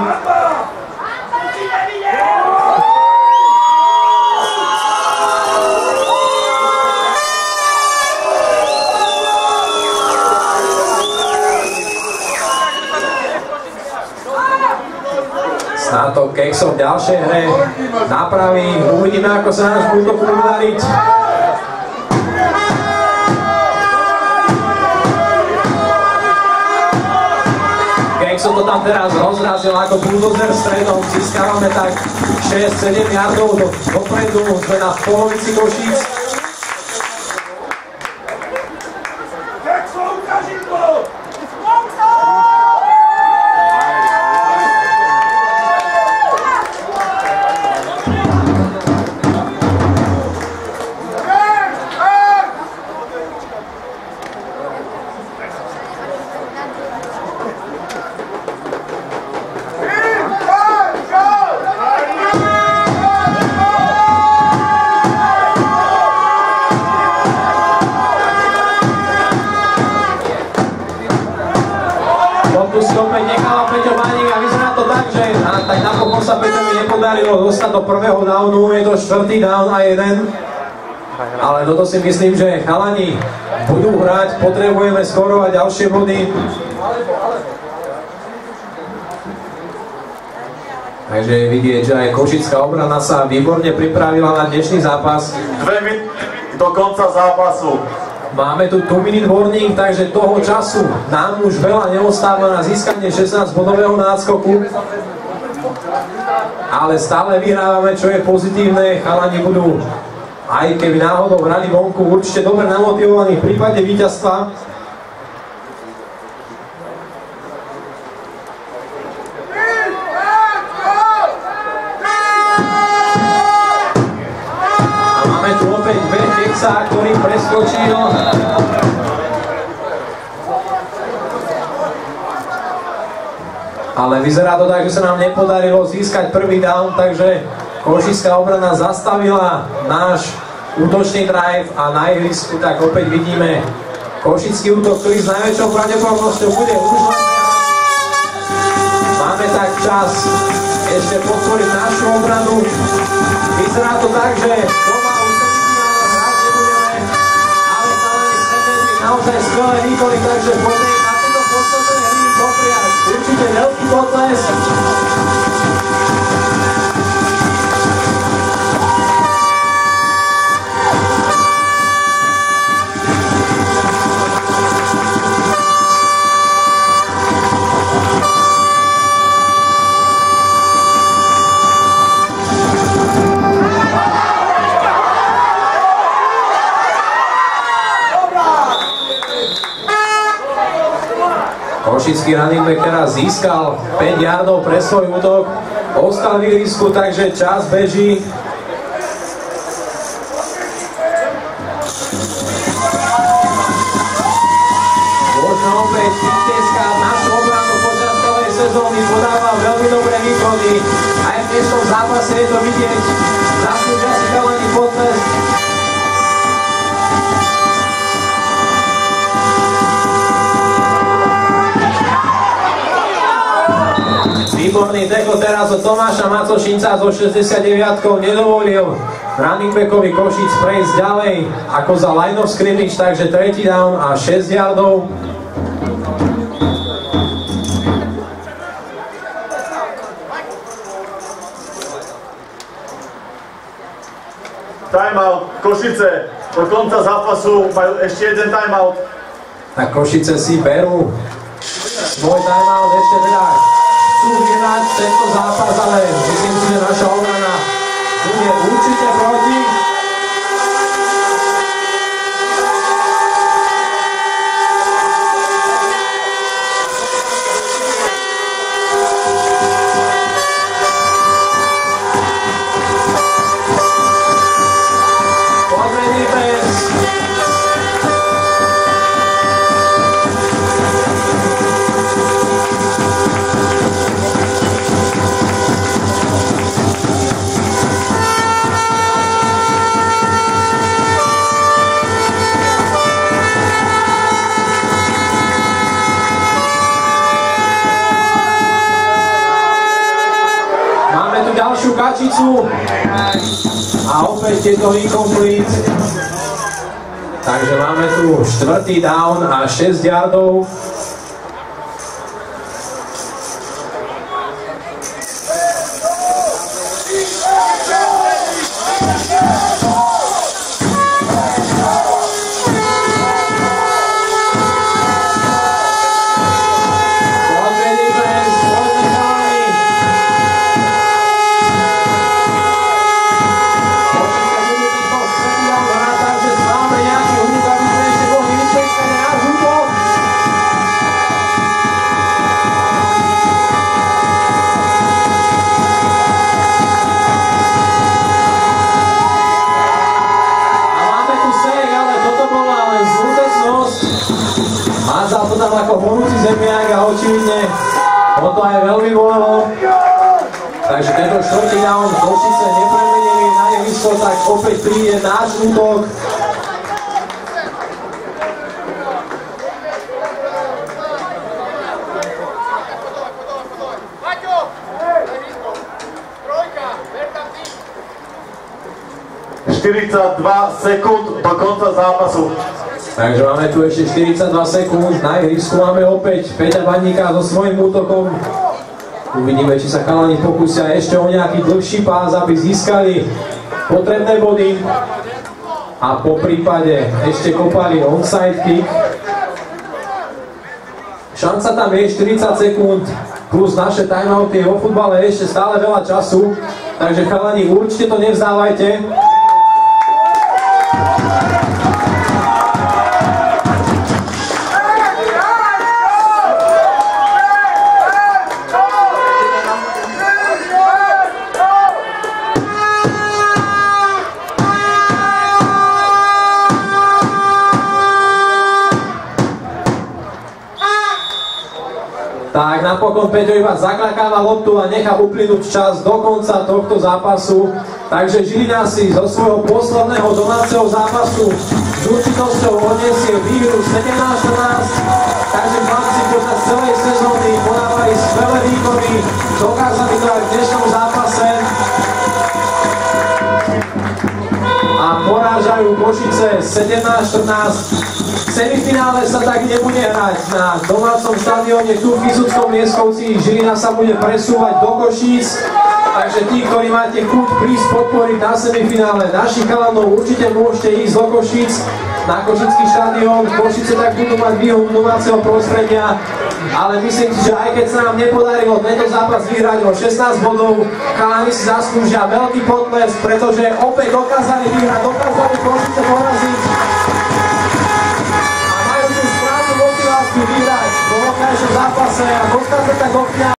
Snáď to Kexov v ďalšej hre napraví. Uvidíme, ako sa náš útok bude dariť. Kexov to tam teraz rozrazil ako bulldozer stredom. Získávame tak 6-7 yardov dopredu. Sme na polovici Košíc. podarilo dostať do prvého downu, je to 4. down a 1. Ale toto si myslím, že chalani budú hrať, potrebujeme skorovať ďalšie body. Takže je vidieť, že aj košická obrana sa výborne pripravila na dnešný zápas. 2 minúty do konca zápasu. Máme tu 2 minute warning, takže toho času nám už veľa neostáva na získanie 16-bodového náskoku. Ale stále vyhrávame, čo je pozitívne. Chalani budú, aj keby náhodou hrali vonku, určite dobre namotivovaní v prípade víťazstva. A máme tu opäť Ben Dexa, ktorý preskočil. Ale vyzerá to tak, že sa nám nepodarilo získať prvý down, takže košická obrana zastavila náš útočný drive a na ihrisku tak opäť vidíme košický útok, ktorý s najväčšou pravdepodobnosťou bude už len behať. Máme tak čas ešte podporiť našu obranu. Vyzerá to tak, že doma už semifinále hrať nebudeme, ale chalani predvedli naozaj skvelé výkony, takže poďme na tento posledný hry dopriať. Určite veľký potles. Košický running back teraz získal 5 yardov pre svoj útok, ostal v ihrisku, takže čas beží. Môžeme opäť vytieskať našu obranu počas celej sezóny, podáva veľmi dobré výkony. Aj v dnešnom zápase je to vidieť. Zaslúžia si chalani potles. Výborný tackle teraz od Tomáša Macošinca so 69-kou nedovolil running backovi Košic prejsť ďalej ako za line of scrimmage, takže 3. down a 6 yardov. Timeout, Košice, do konca zápasu majú ešte jeden timeout. Tak Košice si berú svoj timeout ešte teda. Chcú vyhrať tento zápas, ale myslím si, že naša obrana bude určite proti. Poďme defense. Ďalšiu kačicu a opäť je to incomplete. Takže máme tu 4. down a 6 yardov. Hádzal to tam ako horúci zemiak a očividne ho to aj veľmi bolelo. Takže tento 4. down Košice nepremenili na ihrisko, tak opäť príde náš útok. 42 sekúnd do konca zápasu. Takže máme tu ešte 42 sekúnd, na ihrisku máme opäť Peťa Baníka so svojím útokom. Uvidíme, či sa chalani pokúsia ešte o nejaký dlhší pás, aby získali potrebné body. A po prípade ešte kopali onside kick. Šanca tam je 40 sekúnd, plus naše timeouty, vo futbale ešte stále veľa času. Takže chalani, určite to nevzdávajte. Tak napokon Peťo iba zaklakáva loptu a nechá uplynúť čas do konca tohto zápasu. Takže Žilina si zo svojho posledného domáceho zápasu s určitosťou odniesie výhru 17-14. Takže chlapci počas celej sezóny podávali skvelé výkony, dokázali to aj v dnešnom zápase a porážajú Košice 17-14. V semifinále sa tak nebude hrať na domácom štadióne tu v Kysuckom Lieskovci. Žilina sa bude presúvať do Košíc, takže tí, ktorí máte chuť prísť podporiť na semifinále našich chalanov, určite môžete ísť do Košíc na Košický štadión. Košice tak budú mať výhodu domáceho prostredia, ale myslím si, že aj keď sa nám nepodarilo tento zápas vyhrať o 16 bodov, chalani si zaslúžia veľký potlesk, pretože opäť dokázali vyhrať, dokázali Košice poraziť. Vyhrať vo vonkajšom zápase a dostať sa tak do finále.